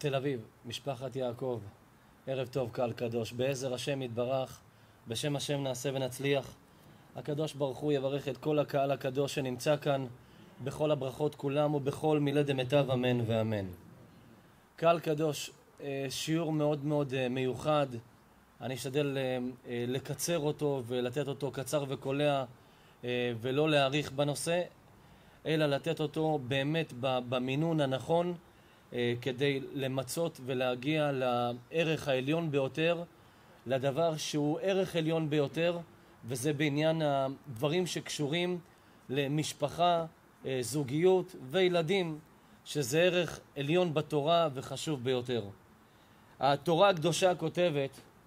תל אביב, משפחת יעקב, ערב טוב קהל קדוש, בעזר השם יתברך, בשם השם נעשה ונצליח. הקדוש ברוך הוא יברך את כל הקהל הקדוש שנמצא כאן, בכל הברכות כולם ובכל מילי דמיטב אמן ואמן. קהל קדוש, שיעור מאוד מאוד מיוחד, אני אשתדל לקצר אותו ולתת אותו קצר וקולע ולא להאריך בנושא, אלא לתת אותו באמת במינון הנכון, כדי למצות ולהגיע לערך העליון ביותר, לדבר שהוא ערך עליון ביותר, וזה בעניין הדברים שקשורים למשפחה, זוגיות וילדים, שזה ערך עליון בתורה וחשוב ביותר. התורה הקדושה כותבת,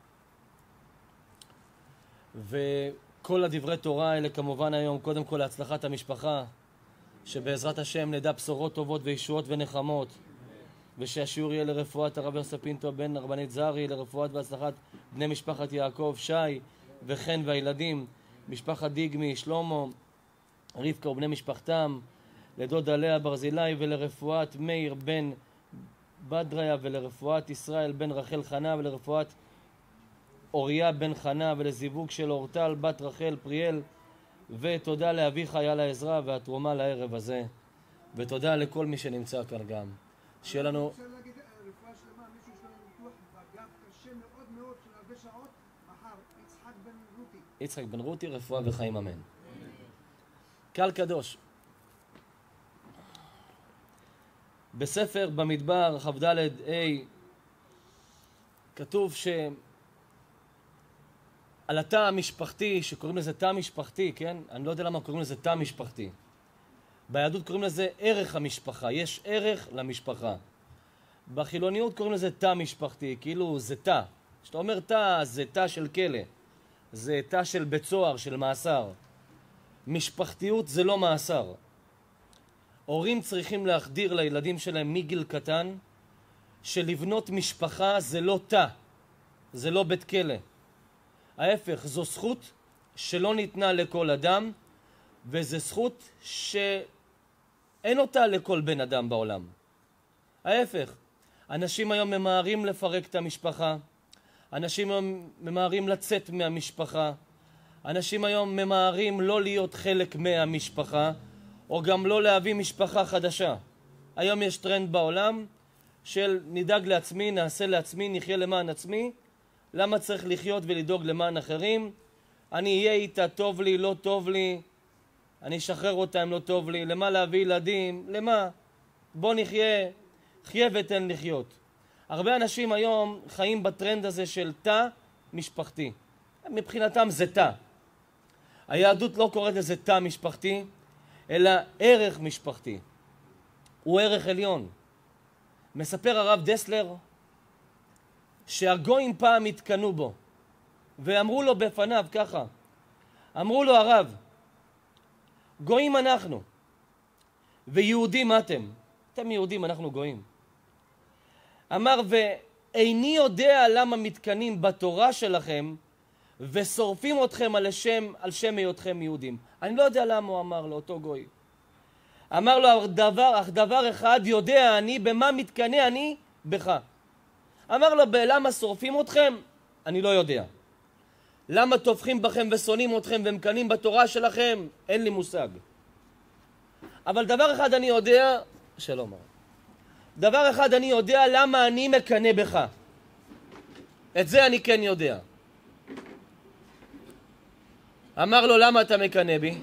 וכל הדברי תורה האלה כמובן היום קודם כל להצלחת המשפחה, שבעזרת השם נדע בשורות טובות וישועות ונחמות, ושהשיעור יהיה לרפואת הרב יוסף פינטו בן הרבנית זרי, לרפואת והצלחת בני משפחת יעקב, שי וחן והילדים, משפחת דיגמי, שלמה, רבקה ובני משפחתם, לדודה לאה ברזילי, ולרפואת מאיר בן בדריה, ולרפואת ישראל בן רחל חנה, ולרפואת אוריה בן חנה, ולזיווג של אורטל בת רחל פריאל, ותודה לאביך היה לעזרה והתרומה לערב הזה, ותודה לכל מי שנמצא כאן גם. שיהיה לנו... אפשר להגיד רפואה שלמה, מישהו יש לנו ניתוח בגב קשה מאוד מאוד של הרבה שעות, מחר, יצחק בן רותי. יצחק בן רותי, רפואה וחיים אמן. קהל קדוש. בספר במדבר, כ"ד ה, כתוב על התא המשפחתי, שקוראים לזה תא משפחתי, כן? אני לא יודע למה קוראים לזה תא משפחתי. ביהדות קוראים לזה ערך המשפחה, יש ערך למשפחה. בחילוניות קוראים לזה תא משפחתי, כאילו זה תא. כשאתה אומר תא, זה תא של כלא, זה תא של בית סוהר, של מאסר. משפחתיות זה לא מאסר. הורים צריכים להחדיר לילדים שלהם מגיל קטן, שלבנות משפחה זה לא תא, זה לא בית כלא. ההפך, זו זכות שלא ניתנה לכל אדם, וזו זכות שאין אותה לכל בן אדם בעולם. ההפך, אנשים היום ממהרים לפרק את המשפחה, אנשים היום ממהרים לצאת מהמשפחה, אנשים היום ממהרים לא להיות חלק מהמשפחה, או גם לא להביא משפחה חדשה. היום יש טרנד בעולם של נדאג לעצמי, נעשה לעצמי, נחיה למען עצמי. למה צריך לחיות ולדאוג למען אחרים? אני אהיה איתה, טוב לי, לא טוב לי, אני אשחרר אותה אם לא טוב לי, למה להביא ילדים? למה? בוא נחיה, חיה ותן לחיות. הרבה אנשים היום חיים בטרנד הזה של תא משפחתי. מבחינתם זה תא. היהדות לא קוראת לזה תא משפחתי, אלא ערך משפחתי. הוא ערך עליון. מספר הרב דסלר שהגויים פעם התקנו בו, ואמרו לו בפניו ככה, אמרו לו הרב, גויים אנחנו, ויהודים אתם. אתם יהודים, אנחנו גויים. אמר, ואיני יודע למה מתקנים בתורה שלכם, ושורפים אתכם על שם היותכם יהודים. אני לא יודע למה הוא אמר לאותו גוי. אמר לו, אך דבר אחד יודע אני, במה מתקנה אני? בך. אמר לו, למה שורפים אתכם? אני לא יודע. למה טובחים בכם ושונאים אתכם ומקנים בתורה שלכם? אין לי מושג. אבל דבר אחד אני יודע, שלום הרב. דבר אחד אני יודע, למה אני מקנה בך. את זה אני כן יודע. אמר לו, למה אתה מקנה בי?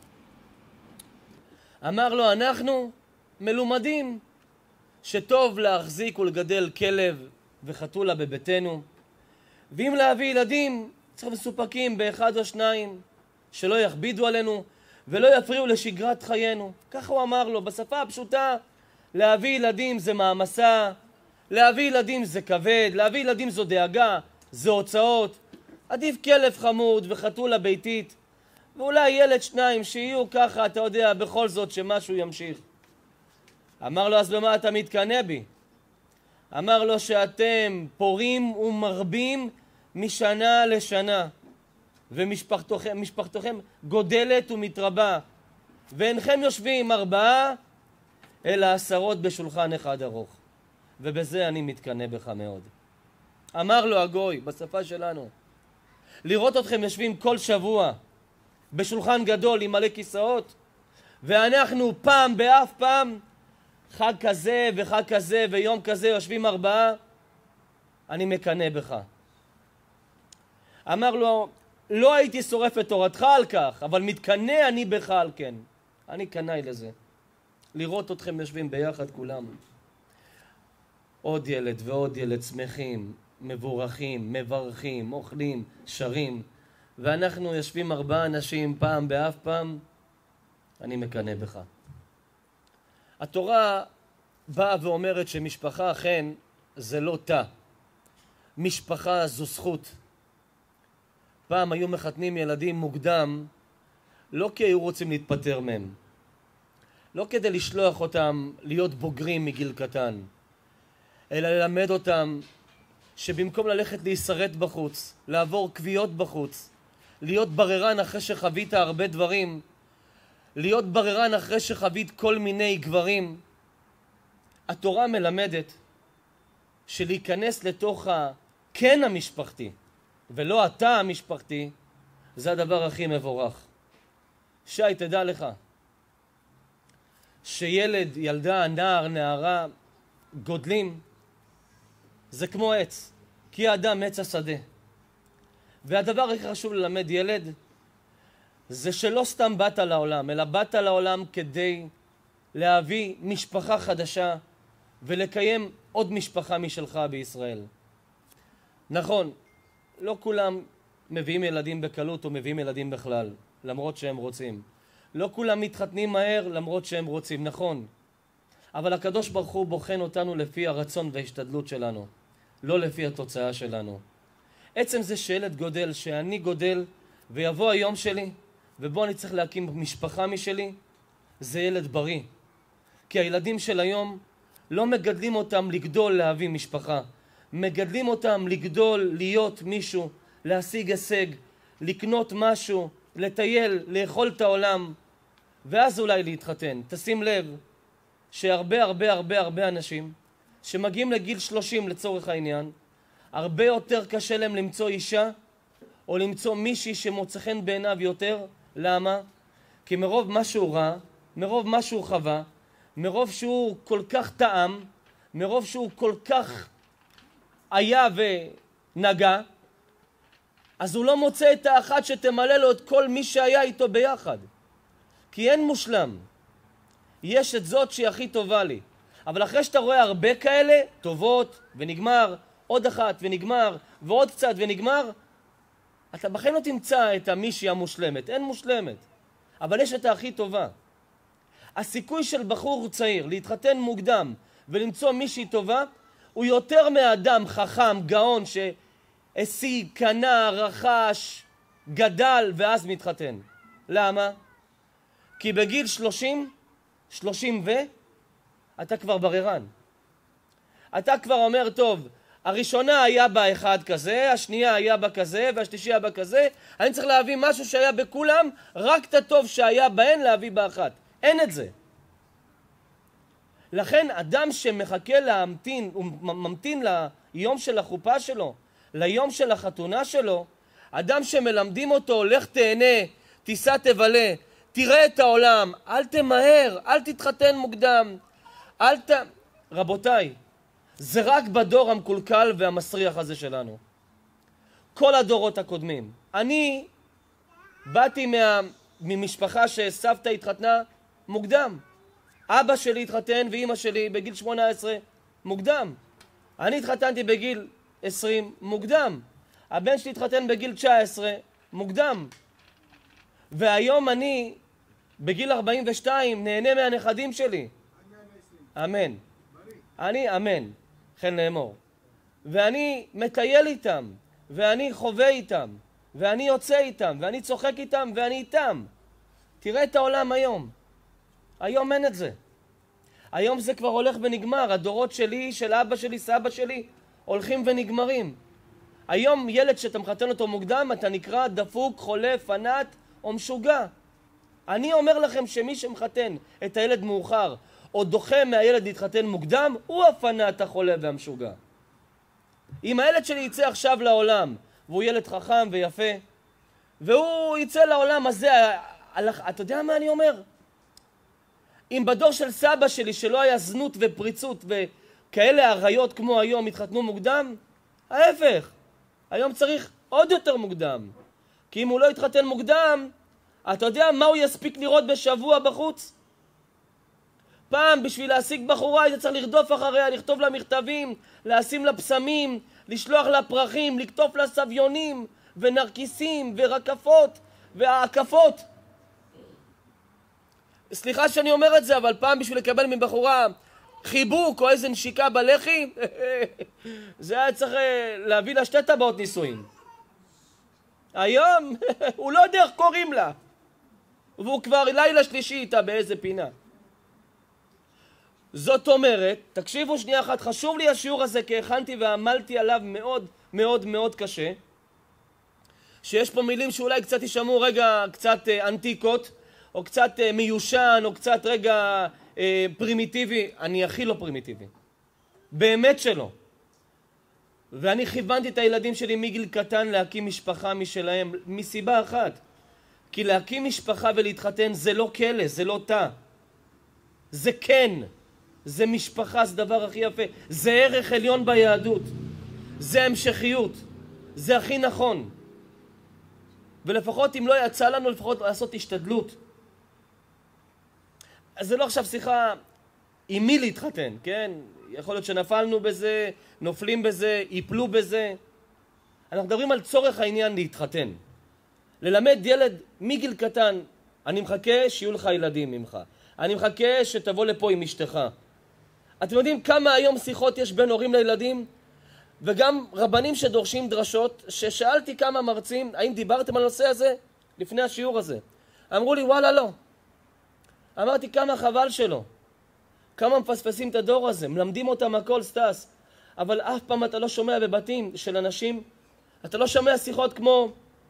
אמר לו, אנחנו מלומדים שטוב להחזיק ולגדל כלב וחתולה בביתנו, ואם להביא ילדים צריך מסופקים באחד או שניים, שלא יכבידו עלינו ולא יפריעו לשגרת חיינו. ככה הוא אמר לו, בשפה הפשוטה, להביא ילדים זה מעמסה, להביא ילדים זה כבד, להביא ילדים זו דאגה, זה הוצאות. עדיף כלב חמוד וחתולה ביתית, ואולי ילד שניים שיהיו ככה, אתה יודע, בכל זאת שמשהו ימשיך. אמר לו, אז במה אתה מתקנה בי? אמר לו, שאתם פורים ומרבים משנה לשנה, ומשפחתכם גודלת ומתרבה, ואינכם יושבים 4 אלא 10 בשולחן אחד ארוך. ובזה אני מתקנא בך מאוד. אמר לו הגוי, בשפה שלנו, לראות אתכם יושבים כל שבוע בשולחן גדול עם מלא כיסאות, ואנחנו פעם באף פעם, חג כזה וחג כזה ויום כזה יושבים 4, אני מקנא בך. אמר לו, לא הייתי שורף את תורתך על כך, אבל מתקנא אני בך על כן. אני קנאי לזה. לראות אתכם יושבים ביחד כולם. עוד ילד ועוד ילד שמחים, מבורכים, מברכים, אוכלים, שרים, ואנחנו יושבים 4 אנשים פעם באף פעם, אני מקנא בך. התורה באה ואומרת שמשפחה אכן זה לא תא. משפחה זו זכות. פעם היו מחתנים ילדים מוקדם, לא כי היו רוצים להתפטר מהם. לא כדי לשלוח אותם להיות בוגרים מגיל קטן, אלא ללמד אותם שבמקום ללכת להישרט בחוץ, לעבור קביעות בחוץ, להיות בררן אחרי שחווית הרבה דברים, להיות בררן אחרי שחווית כל מיני גברים, התורה מלמדת שלהיכנס לתוך הכן המשפחתי ולא התא המשפחתי, זה הדבר הכי מבורך. שי, תדע לך שילד, ילדה, נער, נערה גודלים, זה כמו עץ, כי האדם עץ השדה. והדבר הכי חשוב ללמד ילד זה שלא סתם באת לעולם, אלא באת לעולם כדי להביא משפחה חדשה ולקיים עוד משפחה משלך בישראל. נכון, לא כולם מביאים ילדים בקלות או מביאים ילדים בכלל, למרות שהם רוצים. לא כולם מתחתנים מהר למרות שהם רוצים, נכון. אבל הקדוש ברוך הוא בוחן אותנו לפי הרצון וההשתדלות שלנו, לא לפי התוצאה שלנו. עצם זה שילד גודל, שאני גודל ויבוא היום שלי ובו אני צריך להקים משפחה משלי, זה ילד בריא. כי הילדים של היום לא מגדלים אותם לגדול להביא משפחה, מגדלים אותם לגדול, להיות מישהו, להשיג הישג, לקנות משהו, לטייל, לאכול את העולם, ואז אולי להתחתן. תשים לב שהרבה הרבה הרבה הרבה אנשים שמגיעים לגיל 30 לצורך העניין, הרבה יותר קשה להם למצוא אישה או למצוא מישהי שמוצא חן בעיניו יותר. למה? כי מרוב מה שהוא ראה, מרוב מה שהוא חווה, מרוב שהוא כל כך טעם, מרוב שהוא כל כך היה ונגע, אז הוא לא מוצא את האחת שתמלא לו את כל מי שהיה איתו ביחד. כי אין מושלם. יש את זאת שהיא הכי טובה לי. אבל אחרי שאתה רואה הרבה כאלה, טובות ונגמר, עוד אחת ונגמר, ועוד קצת ונגמר, אתה בכלל לא תמצא את המישהי המושלמת. אין מושלמת. אבל יש את הכי טובה. הסיכוי של בחור צעיר להתחתן מוקדם ולמצוא מישהי טובה, הוא יותר מאדם חכם, גאון, שהשיג, קנה, רכש, גדל ואז מתחתן. למה? כי בגיל 30 אתה כבר בררן. אתה כבר אומר, טוב, הראשונה היה בה אחד כזה, השנייה היה בה כזה, והשלישי היה בה כזה, אני צריך להביא משהו שהיה בכולם, רק את הטוב שהיה בהן להביא באחת. אין את זה. לכן אדם שמחכה להמתין, הוא ממתין ליום של החופה שלו, ליום של החתונה שלו, אדם שמלמדים אותו, לך תהנה, תיסע תבלה, תראה את העולם, אל תמהר, אל תתחתן מוקדם, רבותיי, זה רק בדור המקולקל והמסריח הזה שלנו. כל הדורות הקודמים. אני באתי ממשפחה שסבתא התחתנה מוקדם. אבא שלי התחתן ואמא שלי בגיל 18 מוקדם. אני התחתנתי בגיל 20 מוקדם. הבן שלי התחתן בגיל 19 מוקדם. והיום אני בגיל 42 נהנה מהנכדים שלי. אמן. אני אמן. כן לאמור. ואני מטייל איתם, ואני חווה איתם, ואני יוצא איתם, ואני צוחק איתם, ואני איתם. תראה את העולם היום. היום אין את זה. היום זה כבר הולך ונגמר. הדורות שלי, של אבא שלי, סבא שלי, הולכים ונגמרים. היום ילד שאתה מחתן אותו מוקדם, אתה נקרא דפוק, חולה, פנאט או משוגע. אני אומר לכם שמי שמחתן את הילד מאוחר, או דוחה מהילד להתחתן מוקדם, הוא הפנאט החולה והמשוגע. אם הילד שלי יצא עכשיו לעולם, והוא ילד חכם ויפה, והוא יצא לעולם הזה, אתה יודע מה אני אומר? אם בדור של סבא שלי, שלא היה זנות ופריצות וכאלה עריות כמו היום, התחתנו מוקדם, ההפך. היום צריך עוד יותר מוקדם. כי אם הוא לא יתחתן מוקדם, אתה יודע מה הוא יספיק לראות בשבוע בחוץ? פעם בשביל להשיג בחורה היית צריך לרדוף אחריה, לכתוב לה מכתבים, לשים לה פסמים, לשלוח לה פרחים, לקטוף לה סביונים ונרקיסים ורקפות והעקפות. סליחה שאני אומר את זה, אבל פעם בשביל לקבל מבחורה חיבוק או איזה נשיקה בלחי, זה היה צריך להביא לה 2 טבעות נישואים. היום הוא לא יודע איך קוראים לה, והוא כבר לילה שלישי איתה באיזה פינה. זאת אומרת, תקשיבו שנייה אחת, חשוב לי השיעור הזה כי הכנתי ועמלתי עליו מאוד מאוד מאוד קשה, שיש פה מילים שאולי קצת ישמעו רגע קצת אנטיקות, או קצת מיושן, או קצת רגע פרימיטיבי. אני הכי לא פרימיטיבי. באמת שלא. ואני כיוונתי את הילדים שלי מגיל קטן להקים משפחה משלהם, מסיבה אחת. כי להקים משפחה ולהתחתן זה לא כלא, זה לא תא. זה כן. זה משפחה, זה דבר הכי יפה. זה ערך עליון ביהדות. זה המשכיות. זה הכי נכון. ולפחות אם לא יצא לנו, לפחות לעשות השתדלות. אז זה לא עכשיו שיחה עם מי להתחתן, כן? יכול להיות שנפלנו בזה, נופלים בזה, ייפלו בזה. אנחנו מדברים על צורך העניין להתחתן. ללמד ילד מגיל קטן, אני מחכה שיהיו לך ילדים ממך. אני מחכה שתבוא לפה עם אשתך. אתם יודעים כמה היום שיחות יש בין הורים לילדים? וגם רבנים שדורשים דרשות, ששאלתי כמה מרצים, האם דיברתם על הנושא הזה לפני השיעור הזה? אמרו לי, וואלה לא. אמרתי, כמה חבל שלו. כמה מפספסים את הדור הזה, מלמדים אותם הכל סטס. אבל אף פעם אתה לא שומע בבתים של אנשים, אתה לא שומע שיחות כמו,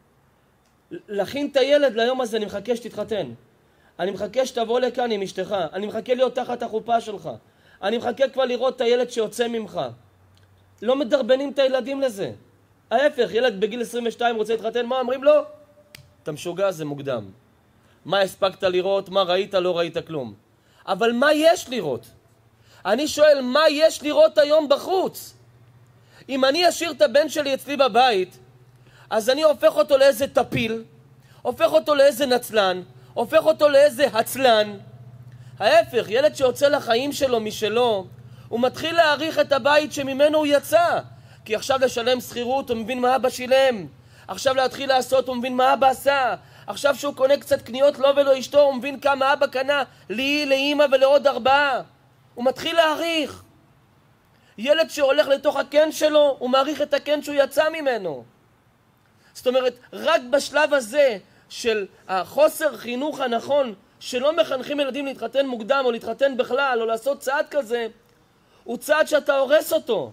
להכין את הילד ליום הזה, אני מחכה שתתחתן. אני מחכה שתבוא לכאן עם אשתך. אני מחכה להיות תחת החופה שלך. אני מחכה כבר לראות את הילד שיוצא ממך. לא מדרבנים את הילדים לזה. ההפך, ילד בגיל 22 רוצה להתחתן, מה אומרים לו? אתה משוגע, זה מוקדם. מה הספקת לראות, מה ראית, לא ראית כלום. אבל מה יש לראות? אני שואל, מה יש לראות היום בחוץ? אם אני אשאיר את הבן שלי אצלי בבית, אז אני הופך אותו לאיזה טפיל, הופך אותו לאיזה נצלן, הופך אותו לאיזה הצלן. ההפך, ילד שיוצא לחיים שלו משלו, הוא מתחיל להעריך את הבית שממנו הוא יצא. כי עכשיו לשלם שכירות, הוא מבין מה אבא שילם. עכשיו להתחיל לעשות, הוא מבין מה אבא עשה. עכשיו שהוא קונה קצת קניות לו ולא אשתו, הוא מבין כמה אבא קנה לי, לאמא ולעוד 4. הוא מתחיל להעריך. ילד שהולך לתוך הקן שלו, הוא מעריך את הקן שהוא יצא ממנו. זאת אומרת, רק בשלב הזה של החוסר חינוך הנכון, שלא מחנכים ילדים להתחתן מוקדם או להתחתן בכלל, או לעשות צעד כזה, הוא צעד שאתה הורס אותו.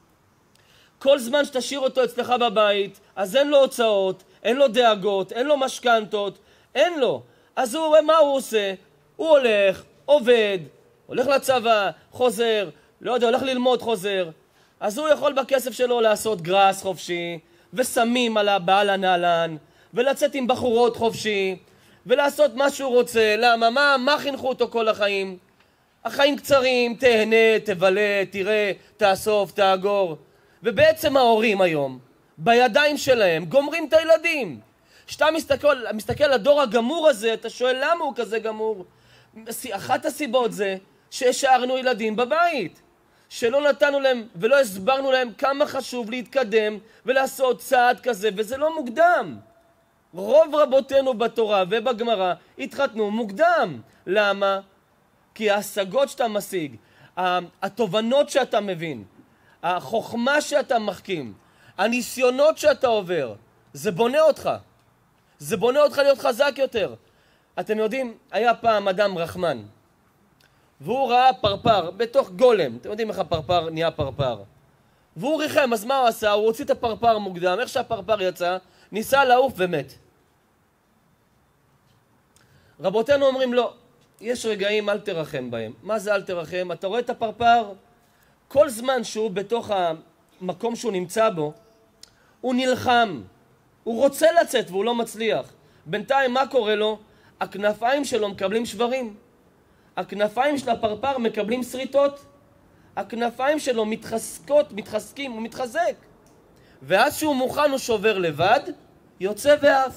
כל זמן שתשאיר אותו אצלך בבית, אז אין לו הוצאות, אין לו דאגות, אין לו משכנתות, אין לו. אז הוא, מה הוא עושה? הוא הולך, עובד, הולך לצבא, חוזר, לא יודע, הולך ללמוד, חוזר. אז הוא יכול בכסף שלו לעשות גרס חופשי, וסמים על הבעל הנעלן, ולצאת עם בחורות חופשי, ולעשות מה שהוא רוצה. למה? מה חינכו אותו כל החיים? החיים קצרים, תהנה, תבלה, תראה, תאסוף, תאגור. ובעצם ההורים היום, בידיים שלהם, גומרים את הילדים. כשאתה מסתכל על הדור הגמור הזה, אתה שואל למה הוא כזה גמור? אחת הסיבות זה שהשארנו ילדים בבית. שלא נתנו להם ולא הסברנו להם כמה חשוב להתקדם ולעשות צעד כזה, וזה לא מוקדם. רוב רבותינו בתורה ובגמרא התחתנו מוקדם. למה? כי ההשגות שאתה משיג, התובנות שאתה מבין, החוכמה שאתה מחכים, הניסיונות שאתה עובר, זה בונה אותך. זה בונה אותך להיות חזק יותר. אתם יודעים, היה פעם אדם רחמן, והוא ראה פרפר בתוך גולם. אתם יודעים איך הפרפר נהיה פרפר. והוא ריחם, אז מה הוא עשה? הוא הוציא את הפרפר מוקדם. איך שהפרפר יצא, ניסה לעוף ומת. רבותינו אומרים לא. יש רגעים אל תרחם בהם. מה זה אל תרחם? אתה רואה את הפרפר? כל זמן שהוא בתוך המקום שהוא נמצא בו, הוא נלחם. הוא רוצה לצאת והוא לא מצליח. בינתיים מה קורה לו? הכנפיים שלו מקבלים שברים. הכנפיים של הפרפר מקבלים שריטות. הכנפיים שלו מתחזקים, הוא מתחזק. ואז שהוא מוכן הוא שובר לבד, יוצא ואף.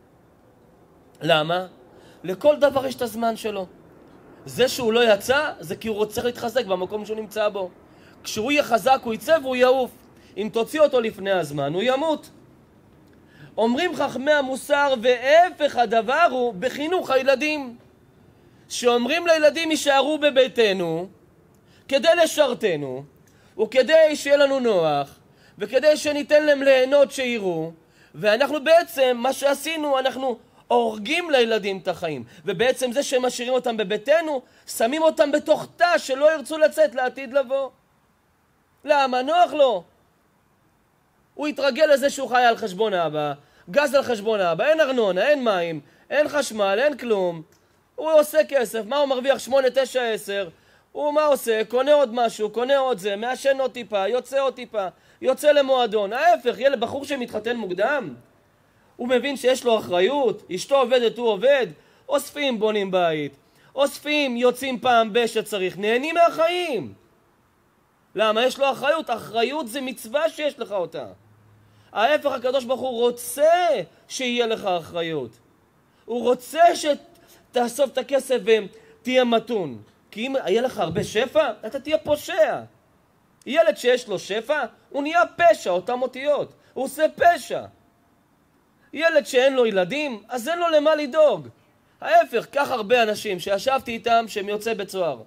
למה? לכל דבר יש את הזמן שלו. זה שהוא לא יצא, זה כי הוא רוצה להתחזק במקום שהוא נמצא בו. כשהוא יהיה חזק הוא יצא והוא יעוף. אם תוציא אותו לפני הזמן, הוא ימות. אומרים חכמי המוסר, והפך הדבר הוא בחינוך הילדים. שאומרים לילדים יישארו בביתנו, כדי לשרתנו, וכדי שיהיה לנו נוח, וכדי שניתן להם ליהנות שיראו, ואנחנו בעצם, מה שעשינו, אנחנו הורגים לילדים את החיים. ובעצם זה שהם משאירים אותם בביתנו, שמים אותם בתוך תא שלא ירצו לצאת לעתיד לבוא. למה? נוח לו. הוא יתרגל לזה שהוא חי על חשבון האבא, גז על חשבון האבא, אין ארנונה, אין מים, אין חשמל, אין כלום. הוא עושה כסף, מה הוא מרוויח? 8, 9, 10. הוא מה עושה? קונה עוד משהו, קונה עוד זה, מעשן עוד טיפה, יוצא עוד טיפה, יוצא למועדון. ההפך, ילד בחור שמתחתן מוקדם, הוא מבין שיש לו אחריות, אשתו עובדת, הוא עובד, אוספים בונים בית, אוספים, יוצאים פעם שצריך, נהנים מהחיים. למה? יש לו אחריות. אחריות זה מצווה שיש לך אותה. ההפך, הקדוש ברוך הוא רוצה שיהיה לך אחריות. הוא רוצה שתאסוף את הכסף ותהיה מתון. כי אם יהיה לך הרבה שפע, אתה תהיה פושע. ילד שיש לו שפע, הוא נהיה פשע, אותם אותיות. הוא עושה פשע. ילד שאין לו ילדים, אז אין לו למה לדאוג. ההפך, כך הרבה אנשים שישבתי איתם שהם יוצא בצוהר.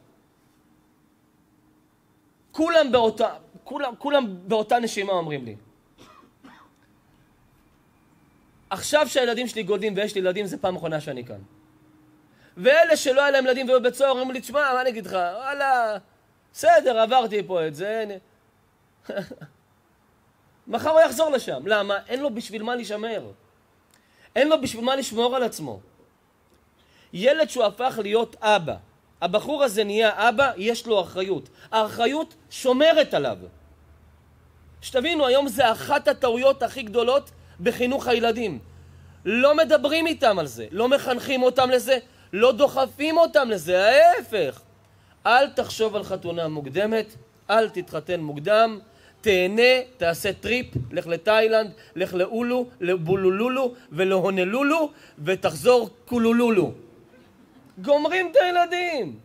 כולם באותה נשימה אומרים לי. עכשיו שהילדים שלי גודלים ויש לי ילדים, זה פעם אחרונה שאני כאן. ואלה שלא היה להם ילדים והיו בצוהר, אומרים לי, תשמע, מה אני אגיד לך? וואלה, בסדר, עברתי פה את זה. מחר הוא יחזור לשם. למה? אין לו בשביל מה לשמר. אין לו בשביל מה לשמור על עצמו. ילד שהוא הפך להיות אבא. הבחור הזה נהיה אבא, יש לו אחריות. האחריות שומרת עליו. שתבינו, היום זה אחת הטעויות הכי גדולות בחינוך הילדים. לא מדברים איתם על זה, לא מחנכים אותם לזה, לא דוחפים אותם לזה, ההפך. אל תחשוב על חתונה מוקדמת, אל תתחתן מוקדם, תהנה, תעשה טריפ, לך לתאילנד, לך לאולו, לבולולולו ולהונלולו, ותחזור קולולולו. גומרים את הילדים.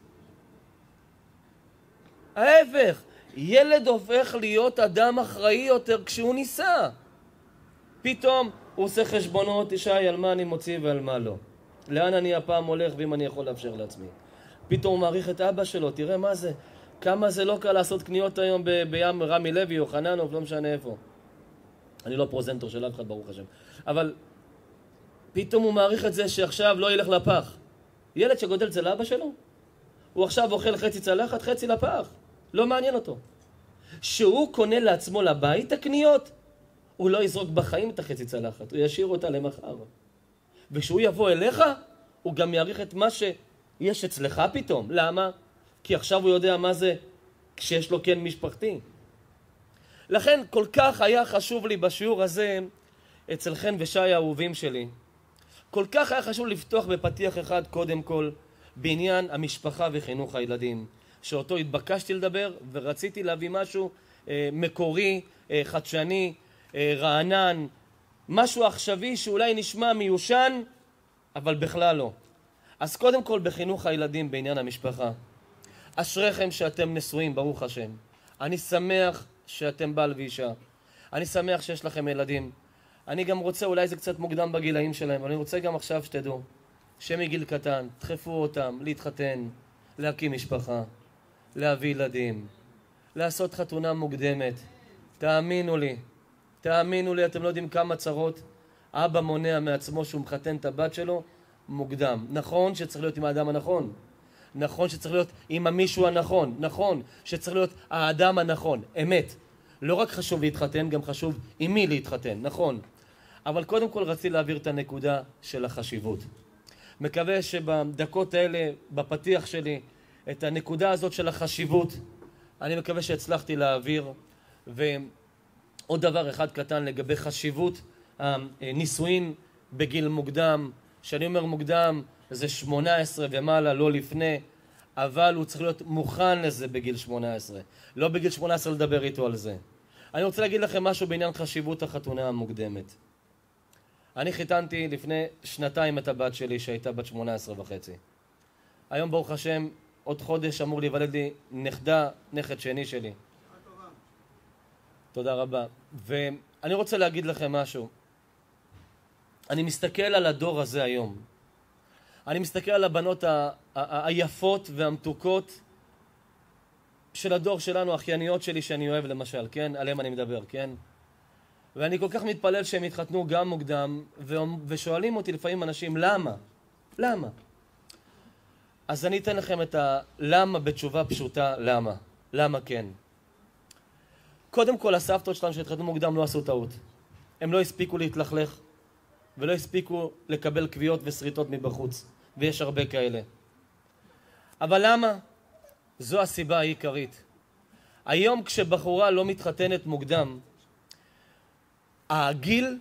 ההפך, ילד הופך להיות אדם אחראי יותר כשהוא ניסה. פתאום הוא עושה חשבונות, ישי, על מה אני מוציא ועל מה לא. לאן אני הפעם הולך ואם אני יכול לאפשר לעצמי. פתאום הוא מעריך את אבא שלו, תראה מה זה, כמה זה לא קל לעשות קניות היום בים רמי לוי או חננוף, לא משנה איפה. אני לא פרוזנטור של אף אחד, ברוך השם. אבל פתאום הוא מעריך את זה שעכשיו לא ילך לפח. ילד שגודל זה לאבא שלו, הוא עכשיו אוכל חצי צלחת, חצי לפח. לא מעניין אותו. שהוא קונה לעצמו לבית הקניות, הוא לא יזרוק בחיים את החצי צלחת, הוא ישאיר אותה למחר. וכשהוא יבוא אליך, הוא גם יעריך את מה שיש אצלך פתאום. למה? כי עכשיו הוא יודע מה זה כשיש לו כן משפחתי. לכן כל כך היה חשוב לי בשיעור הזה, אצל חן ושי האהובים שלי, כל כך היה חשוב לפתוח בפתיח אחד קודם כל, בעניין המשפחה וחינוך הילדים, שאותו התבקשתי לדבר ורציתי להביא משהו מקורי, חדשני, רענן, משהו עכשווי שאולי נשמע מיושן, אבל בכלל לא. אז קודם כל בחינוך הילדים בעניין המשפחה. אשריכם שאתם נשואים, ברוך השם. אני שמח שאתם בעל ואישה. אני שמח שיש לכם ילדים. אני גם רוצה, אולי זה קצת מוקדם בגילאים שלהם, אבל אני רוצה גם עכשיו שתדעו, שמגיל קטן, דחפו אותם להתחתן, להקים משפחה, להביא ילדים, לעשות חתונה מוקדמת. תאמינו לי, אתם לא יודעים כמה צרות אבא מונע מעצמו שהוא מחתן את הבת שלו מוקדם. נכון שצריך להיות עם האדם הנכון, נכון שצריך להיות עם המישהו הנכון, נכון שצריך להיות האדם הנכון, אמת. לא רק חשוב להתחתן, גם חשוב עם מי להתחתן, נכון. אבל קודם כל רציתי להעביר את הנקודה של החשיבות. מקווה שבדקות האלה, בפתיח שלי, את הנקודה הזאת של החשיבות, אני מקווה שהצלחתי להעביר. ועוד דבר אחד קטן לגבי חשיבות הנישואין בגיל מוקדם, שאני אומר מוקדם זה 18 ומעלה, לא לפני, אבל הוא צריך להיות מוכן לזה בגיל 18. לא בגיל 18 לדבר איתו על זה. אני רוצה להגיד לכם משהו בעניין חשיבות החתונה המוקדמת. אני חיתנתי לפני 2 את הבת שלי שהייתה בת 18 וחצי. היום ברוך השם, עוד חודש אמור להיוולד לי נכד שני שלי. תודה רבה. ואני רוצה להגיד לכם משהו. אני מסתכל על הדור הזה היום. אני מסתכל על הבנות היפות והמתוקות של הדור שלנו, האחייניות שלי שאני אוהב למשל, כן? עליהם אני מדבר, כן? ואני כל כך מתפלל שהם יתחתנו גם מוקדם, ושואלים אותי לפעמים אנשים, למה? למה? אז אני אתן לכם את הלמה בתשובה פשוטה, למה? למה כן? קודם כל, הסבתות שלנו שהתחתנו מוקדם לא עשו טעות. הם לא הספיקו להתלכלך, ולא הספיקו לקבל קביעות ושריטות מבחוץ, ויש הרבה כאלה. אבל למה? זו הסיבה העיקרית. היום כשבחורה לא מתחתנת מוקדם, הגיל,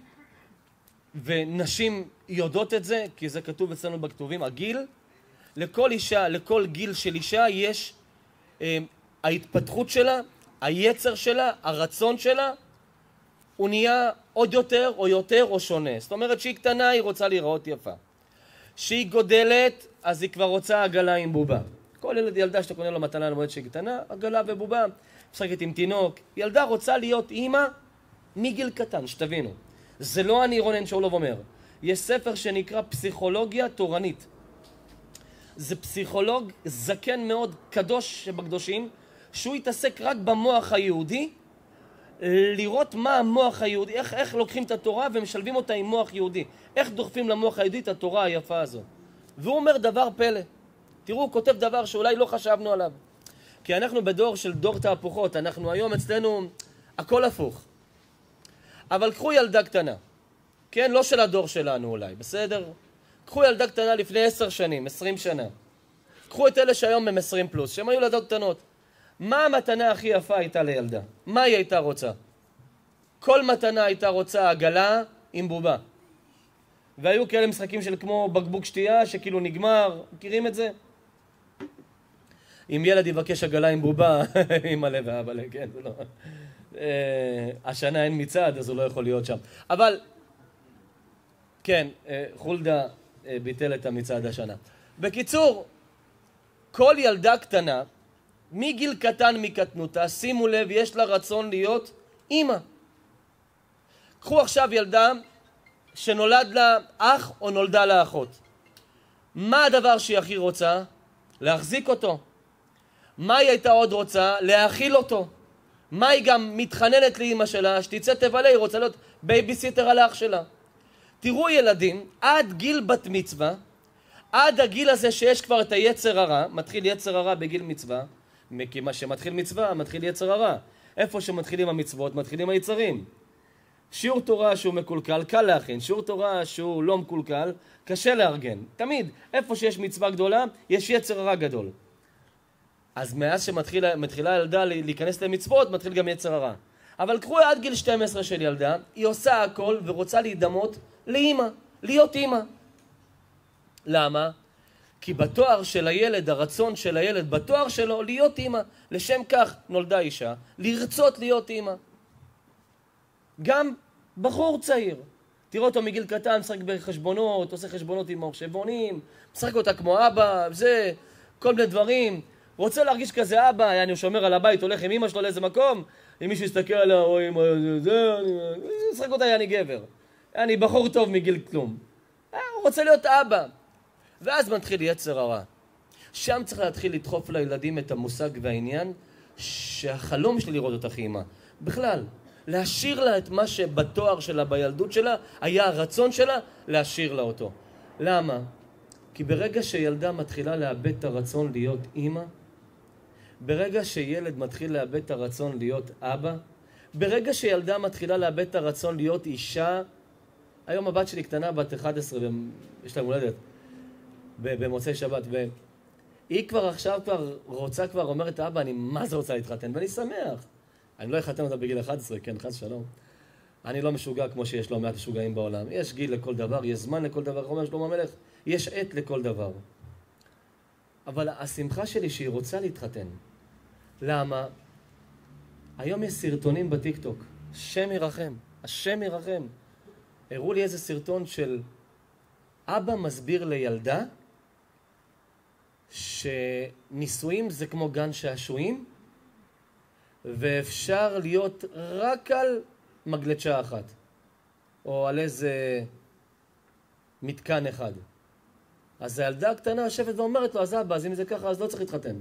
ונשים יודעות את זה, כי זה כתוב אצלנו בכתובים, הגיל, לכל אישה, לכל גיל של אישה יש ההתפתחות שלה, היצר שלה, הרצון שלה, הוא נהיה עוד יותר או יותר או שונה. זאת אומרת שהיא קטנה, היא רוצה להיראות יפה. שהיא גודלת, אז היא כבר רוצה עגלה עם בובה. כל ילדה שאתה קונה לו מתנה למועד שהיא קטנה, עגלה ובובה, משחקת עם תינוק. ילדה רוצה להיות אימא מגיל קטן, שתבינו. זה לא אני רונן שאולוב אומר. יש ספר שנקרא פסיכולוגיה תורנית. זה פסיכולוג זקן מאוד, קדוש שבקדושים, שהוא יתעסק רק במוח היהודי, לראות מה המוח היהודי, איך לוקחים את התורה ומשלבים אותה עם מוח יהודי. איך דוחפים למוח היהודי את התורה היפה הזו. והוא אומר דבר פלא. תראו, הוא כותב דבר שאולי לא חשבנו עליו. כי אנחנו בדור של דור תהפוכות, אנחנו היום אצלנו הכל הפוך. אבל קחו ילדה קטנה, כן? לא של הדור שלנו אולי, בסדר? קחו ילדה קטנה לפני 10 שנים, 20 שנה. קחו את אלה שהיום הם 20 פלוס, שהם היו ילדות קטנות. מה המתנה הכי יפה הייתה לילדה? מה היא הייתה רוצה? כל מתנה הייתה רוצה עגלה עם בובה. והיו כאלה משחקים של כמו בקבוק שתייה שכאילו נגמר, מכירים את זה? אם ילד יבקש עגלה עם בובה, עם מלא ואבא, כן, זה לא... השנה אין מצעד, אז הוא לא יכול להיות שם. אבל, כן, חולדה ביטל את המצעד השנה. בקיצור, כל ילדה קטנה, מגיל קטן מקטנותה, שימו לב, יש לה רצון להיות אימא. קחו עכשיו ילדה שנולד לה אח או נולדה לה אחות. מה הדבר שהיא הכי רוצה? להחזיק אותו. מה היא הייתה עוד רוצה? להאכיל אותו. מה היא גם מתחננת לאמא שלה? שתצא תבלה, היא רוצה להיות בייביסיטר על האח שלה. תראו ילדים, עד גיל בת מצווה, עד הגיל הזה שיש כבר את היצר הרע, מתחיל יצר הרע בגיל מצווה, כי מה שמתחיל מצווה, מתחיל יצר הרע. איפה שמתחילים המצוות, מתחילים היצרים. שיעור תורה שהוא מקולקל, קל להכין. שיעור תורה שהוא לא מקולקל, קשה לארגן. תמיד, איפה שיש מצווה גדולה, יש יצר הרע גדול. אז מאז שמתחילה ילדה להיכנס למצוות, מתחיל גם יצר הרע. אבל קחו עד גיל 12 של ילדה, היא עושה הכל ורוצה להידמות לאמא, להיות אמא. למה? כי בתואר של הילד, הרצון של הילד, בתואר שלו להיות אמא, לשם כך נולדה אישה, לרצות להיות אמא. גם בחור צעיר, תראו אותו מגיל קטן, משחק בחשבונות, עושה חשבונות עם מחשבונים, משחק אותה כמו אבא, זה, כל מיני דברים. רוצה להרגיש כזה אבא, אני שומר על הבית, הולך עם אמא שלו לאיזה מקום, אם מישהו יסתכל עליה, או אמא, זה, משחק אותה, אני גבר. אני בחור טוב מגיל כלום. הוא רוצה להיות אבא. ואז מתחיל יצר הרע. שם צריך להתחיל לדחוף לילדים את המושג והעניין, שהחלום שלי לראות אותך אימא. בכלל, להשאיר לה את מה שבתואר שלה, בילדות שלה, היה הרצון שלה, להשאיר לה אותו. למה? כי ברגע שילדה מתחילה לאבד את הרצון להיות אימא, ברגע שילד מתחיל לאבד את הרצון להיות אבא, ברגע שילדה מתחילה לאבד את הרצון להיות אישה, היום הבת שלי קטנה, בת 11, ויש לה מולדת, במוצאי שבת, והיא כבר עכשיו רוצה, אומרת, אבא, אני מה זה רוצה להתחתן, ואני שמח. אני לא אחתן אותה בגיל 11, כן, חס שלום. אני לא משוגע כמו שיש לא מעט משוגעים בעולם. יש גיל לכל דבר, יש זמן לכל דבר, אומר שלמה המלך, יש עת לכל דבר. אבל השמחה שלי שהיא רוצה להתחתן. למה? היום יש סרטונים בטיקטוק. השם ירחם, השם ירחם. הראו לי איזה סרטון של אבא מסביר לילדה שנישואים זה כמו גן שעשועים, ואפשר להיות רק על מגלצ'ה אחת, או על איזה מתקן אחד. אז הילדה הקטנה יושבת ואומרת לו, אז אבא, אז אם זה ככה, אז לא צריך להתחתן.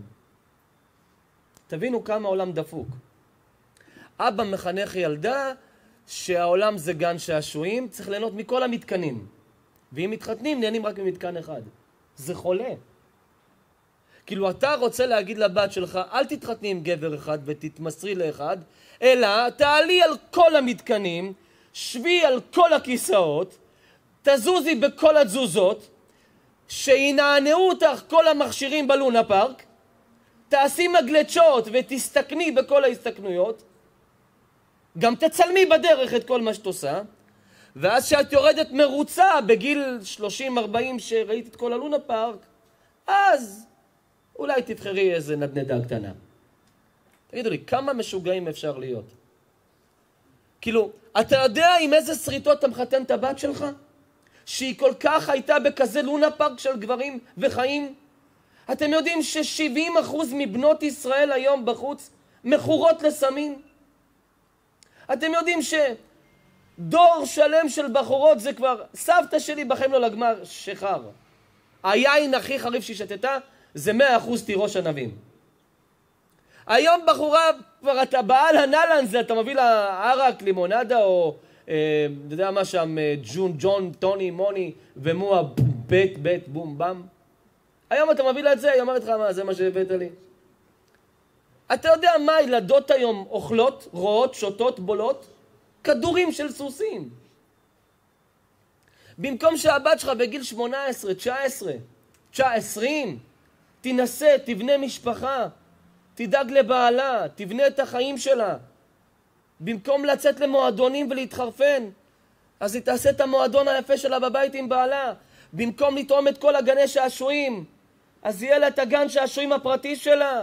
תבינו כמה העולם דפוק. אבא מחנך ילדה שהעולם זה גן שעשועים, צריך ליהנות מכל המתקנים. ואם מתחתנים, נהנים רק ממתקן אחד. זה חולה. כאילו אתה רוצה להגיד לבת שלך, אל תתחתני עם גבר אחד ותתמסרי לאחד, אלא תעלי על כל המתקנים, שבי על כל הכיסאות, תזוזי בכל התזוזות, שינענעו אותך כל המכשירים בלונה פארק, תעשי מגלצ'ות ותסתכני בכל ההסתכנויות, גם תצלמי בדרך את כל מה שאת עושה, ואז שאת יורדת מרוצה בגיל 30-40 שראית את כל הלונה פארק, אז אולי תבחרי איזה נדנדה קטנה. תגידו לי, כמה משוגעים אפשר להיות? כאילו, אתה יודע עם איזה שריטות אתה מחתן את הבת שלך? שהיא כל כך הייתה בכזה לונה פארק של גברים וחיים? אתם יודעים ש70% מבנות ישראל היום בחוץ מכורות לסמים? אתם יודעים שדור שלם של בחורות זה כבר, סבתא שלי בחיים לא לגמר שחר. היין הכי חריף שהיא שתתה זה 100% תירוש ענבים. היום בחורה כבר אתה בעל הנלן זה, אתה מביא לה ערק, לימונדה או אתה יודע מה שם, ג'ון, טוני, מוני ומוה בית בום בם. היום אתה מביא לה את זה, היא אומרת לך מה, זה מה שהבאת לי. אתה יודע מה הילדות היום אוכלות, רואות, שותות, בולות? כדורים של סוסים. במקום שהבת שלך בגיל 18, 19, 20, תנסה, תבנה משפחה, תדאג לבעלה, תבנה את החיים שלה. במקום לצאת למועדונים ולהתחרפן, אז היא תעשה את המועדון היפה שלה בבית עם בעלה. במקום לטעום את כל הגני שעשועים, אז יהיה לה את הגן שעשועים הפרטי שלה.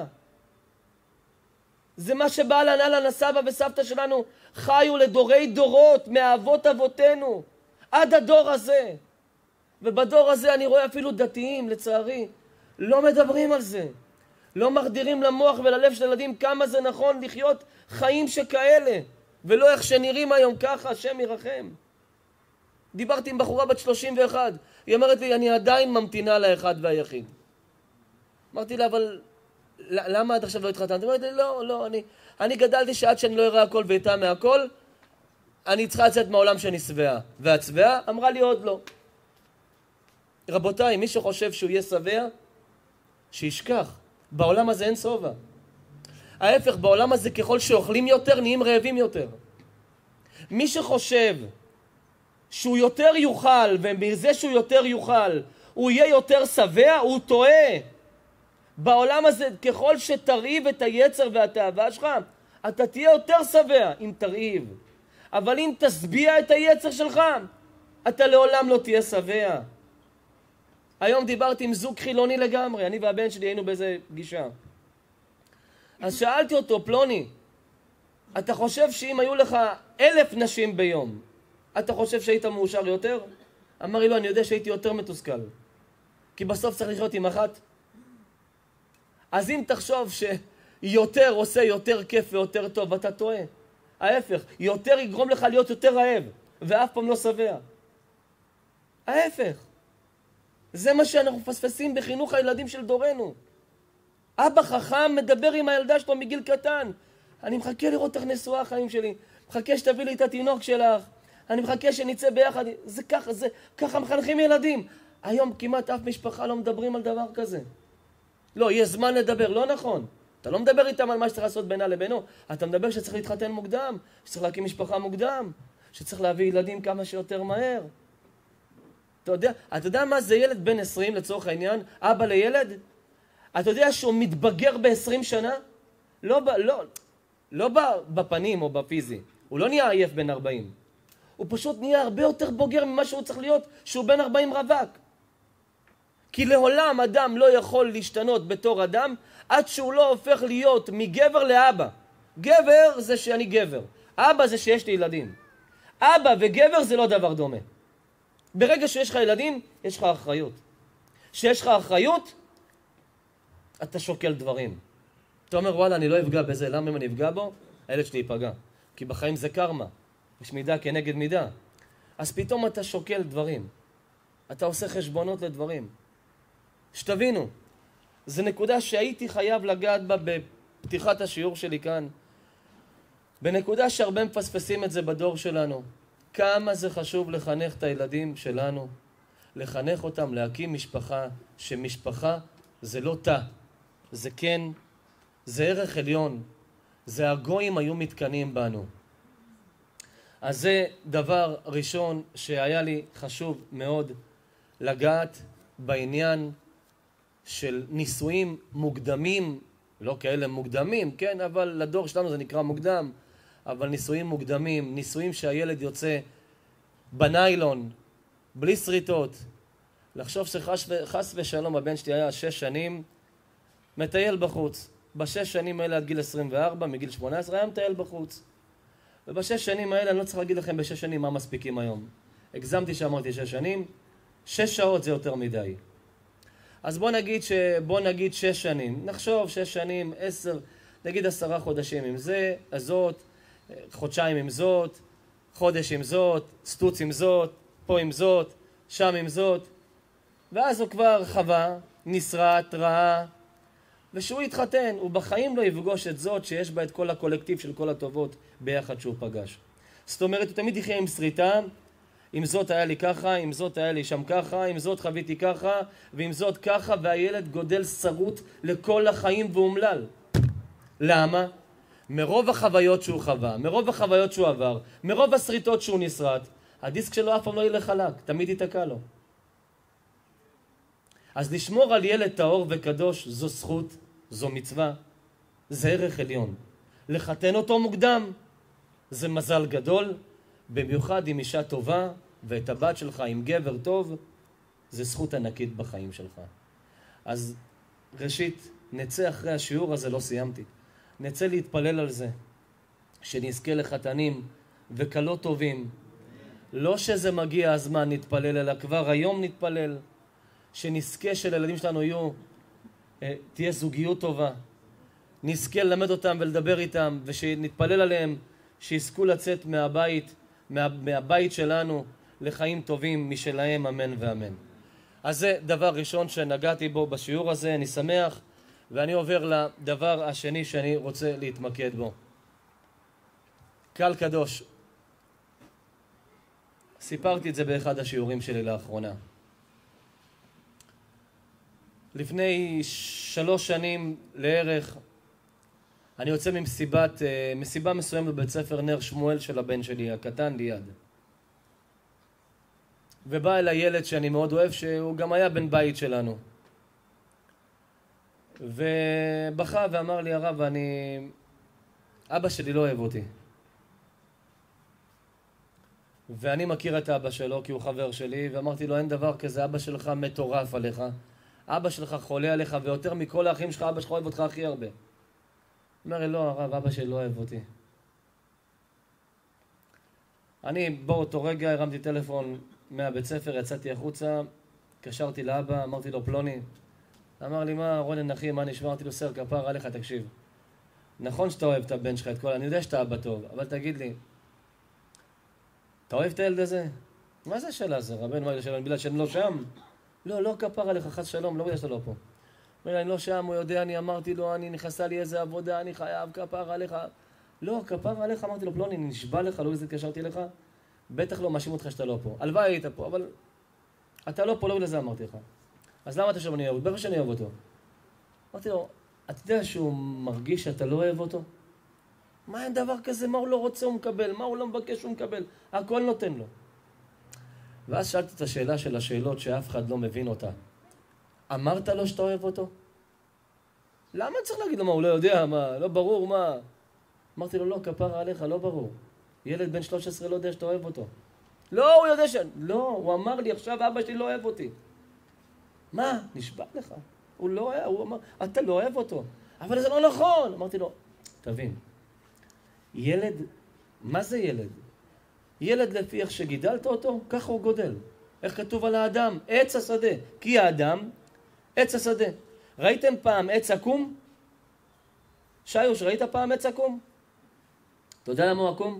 זה מה שבעל הנהלן, הסבא וסבתא שלנו חיו לדורי דורות, מאבות אבותינו, עד הדור הזה. ובדור הזה אני רואה אפילו דתיים, לצערי, לא מדברים על זה. לא מחדירים למוח וללב של ילדים כמה זה נכון לחיות חיים שכאלה, ולא איך שנראים היום ככה, השם ירחם. דיברתי עם בחורה בת 31, היא אומרת לי, אני עדיין ממתינה לאחד והיחיד. אמרתי לה, אבל למה עד עכשיו לא התחתנת? היא אומרת לי, לא, אני גדלתי שעד שאני לא אראה הכל ואיתה מהכל, אני צריכה לצאת מהעולם שאני שבעה. ואת שבעה? אמרה לי, עוד לא. רבותיי, מי שחושב שהוא יהיה שבע, שישכח. בעולם הזה אין סובה. ההפך, בעולם הזה ככל שאוכלים יותר, נהיים רעבים יותר. מי שחושב שהוא יותר יוכל, ומזה שהוא יותר יוכל, הוא יהיה יותר שבע, הוא טועה. בעולם הזה, ככל שתרעיב את היצר והתאווה שלך, אתה תהיה יותר שבע אם תרעיב. אבל אם תשביע את היצר שלך, אתה לעולם לא תהיה שבע. היום דיברתי עם זוג חילוני לגמרי, אני והבן שלי היינו באיזה פגישה. אז שאלתי אותו, פלוני, אתה חושב שאם היו לך 1,000 נשים ביום, אתה חושב שהיית מאושר יותר? אמר לי, לא, אני יודע שהייתי יותר מתוסכל. כי בסוף צריך לחיות עם אחת. אז אם תחשוב שיותר עושה יותר כיף ויותר טוב, אתה טועה. ההפך, יותר יגרום לך להיות יותר רעב, ואף פעם לא שבע. ההפך. זה מה שאנחנו מפספסים בחינוך הילדים של דורנו. אבא חכם מדבר עם הילדה שלו מגיל קטן. אני מחכה לראות איך נשואה החיים שלי. מחכה שתביא לי את התינוק שלך. אני מחכה שנצא ביחד. זה ככה מחנכים ילדים. היום כמעט אף משפחה לא מדברים על דבר כזה. לא, יש זמן לדבר, לא נכון. אתה לא מדבר איתם על מה שצריך לעשות בינה לבינו. אתה מדבר שצריך להתחתן מוקדם, שצריך להקים משפחה מוקדם, שצריך להביא ילדים כמה שיותר מהר. אתה יודע מה זה ילד בן 20 לצורך העניין? אבא לילד? אתה יודע שהוא מתבגר ב-20 שנה? לא בפנים או בפיזי. הוא לא נהיה עייף בן 40. הוא פשוט נהיה הרבה יותר בוגר ממה שהוא צריך להיות שהוא בן 40 רווק. כי לעולם אדם לא יכול להשתנות בתור אדם עד שהוא לא הופך להיות מגבר לאבא. גבר זה שאני גבר. אבא זה שיש לי ילדים. אבא וגבר זה לא דבר דומה. ברגע שיש לך ילדים, יש לך אחריות. כשיש לך אחריות, אתה שוקל דברים. אתה אומר, וואלה, אני לא אפגע בזה. למה אם אני אפגע בו? הילד שלי ייפגע. כי בחיים זה קרמה. יש מידה כנגד מידה. אז פתאום אתה שוקל דברים. אתה עושה חשבונות לדברים. שתבינו, זו נקודה שהייתי חייב לגעת בה בפתיחת השיעור שלי כאן. בנקודה שהרבה מפספסים את זה בדור שלנו. כמה זה חשוב לחנך את הילדים שלנו. לחנך אותם, להקים משפחה, שמשפחה זה לא תא. זה כן, זה ערך עליון. זה הגויים היו מתקנים בנו. אז זה דבר ראשון שהיה לי חשוב מאוד לגעת בעניין של נישואים מוקדמים, לא כאלה מוקדמים, כן, אבל לדור שלנו זה נקרא מוקדם, אבל נישואים מוקדמים, נישואים שהילד יוצא בניילון, בלי שריטות. לחשוב שחס ושלום הבן שלי היה 6 שנים, מטייל בחוץ. ב6 שנים האלה עד גיל 24, מגיל 18 היה מטייל בחוץ. וב6 שנים האלה, אני לא צריך להגיד לכם ב6 שנים מה מספיקים היום. הגזמתי שאמרתי 6 שנים, 6 שעות זה יותר מדי. אז בוא נגיד 6 שנים. נחשוב 6 שנים, 10, נגיד 10 חודשים עם זה, הזאת, חודשיים עם זאת, חודש עם זאת, סטוץ עם זאת, פה עם זאת, שם עם זאת. ואז הוא כבר חווה, נשרט, רעה, ושהוא יתחתן, הוא בחיים לא יפגוש את זאת שיש בה את כל הקולקטיב של כל הטובות ביחד שהוא פגש. זאת אומרת, הוא תמיד יחיה עם שריטה, עם זאת היה לי ככה, עם זאת היה לי שם ככה, עם זאת חוויתי ככה, ועם זאת ככה, והילד גודל שרוט לכל החיים ואומלל. למה? מרוב החוויות שהוא חווה, מרוב החוויות שהוא עבר, מרוב השריטות שהוא נשרט, הדיסק שלו אף פעם לא ילך חלק, תמיד ייתקע לו. אז לשמור על ילד טהור וקדוש זו זכות, זו מצווה, זה ערך עליון. לחתן אותו מוקדם, זה מזל גדול, במיוחד עם אישה טובה, ואת הבת שלך עם גבר טוב, זה זכות ענקית בחיים שלך. אז ראשית, נצא אחרי השיעור הזה, לא סיימתי. נצא להתפלל על זה, שנזכה לחתנים וקלות טובים. לא שזה מגיע הזמן נתפלל, אלא כבר היום נתפלל. שנזכה שלילדים שלנו תהיה זוגיות טובה. נזכה ללמד אותם ולדבר איתם, ושנתפלל עליהם, שיזכו לצאת מהבית שלנו לחיים טובים משלהם, אמן ואמן. אז זה דבר ראשון שנגעתי בו בשיעור הזה, אני שמח, ואני עובר לדבר השני שאני רוצה להתמקד בו. קהל קדוש. סיפרתי את זה באחד השיעורים שלי לאחרונה. לפני 3 שנים לערך, אני יוצא מסיבה מסוימת בבית ספר נר שמואל של הבן שלי, הקטן ליד. ובא אל הילד שאני מאוד אוהב, שהוא גם היה בן בית שלנו. ובכה ואמר לי, הרב, אבא שלי לא אוהב אותי. ואני מכיר את אבא שלו כי הוא חבר שלי, ואמרתי לו, אין דבר כזה, אבא שלך מטורף עליך. אבא שלך חולה עליך, ויותר מכל האחים שלך, אבא שלך אוהב אותך הכי הרבה. אומר לי, לא, הרב, אבא שלי לא אוהב אותי. אני באותו רגע הרמתי טלפון מהבית ספר, יצאתי החוצה, קשרתי לאבא, אמרתי לו, פלוני. אמר לי, מה, רונן אחי, מה נשמע? אמרתי לו, סר, כפר עליך, תקשיב. נכון שאתה אוהב את הבן שלך, אני יודע שאתה אבא טוב, אבל תגיד לי, אתה אוהב את הילד הזה? מה זה השאלה הזה, רבנו, מה זה השאלה? בגלל שאני לא שם? לא כפר עליך, חס שלום, לא בגלל שאתה לא פה. אומר, אני לא שם, הוא יודע, אני אמרתי לו, אני נכנסה לי איזה עבודה, אני חייב, כפר עליך. לא, כפר עליך, אמרתי לו, פלוני, נשבע לך, לא התקשרתי לך, בטח לא מאשים אותך שאתה לא פה. הלוואי היית פה, אבל אתה לא פה, לא בגלל זה אמרתי לך. אז למה אתה שם אני אוהב? בטח שאני אוהב אותו. אמרתי לו, אתה יודע שהוא מרגיש שאתה לא אוהב אותו? מה אין דבר כזה? מה הוא לא רוצה הוא מקבל? מה הוא לא מבקש הוא מקבל? הכל נותן לו. ואז שאלתי את השאלה של השאלות שאף אחד לא מבין אותה. אמרת לו שאתה אוהב אותו? למה צריך להגיד לו מה? הוא לא יודע מה? לא ברור מה? אמרתי לו, לא, כפרה עליך, לא ברור. ילד בן 13 לא יודע שאתה אוהב אותו. לא, הוא יודע לא, הוא אמר לי עכשיו, אבא שלי לא אוהב אותי. מה? נשבע לך. הוא לא אוהב, הוא אמר, אתה לא אוהב אותו. אבל זה לא נכון. אמרתי לו, תבין, ילד, מה זה ילד? ילד לפי איך שגידלת אותו, ככה הוא גודל. איך כתוב על האדם? עץ השדה. כי האדם, עץ השדה. ראיתם פעם עץ עקום? שיוש, ראית פעם עץ עקום? אתה יודע למה הוא עקום?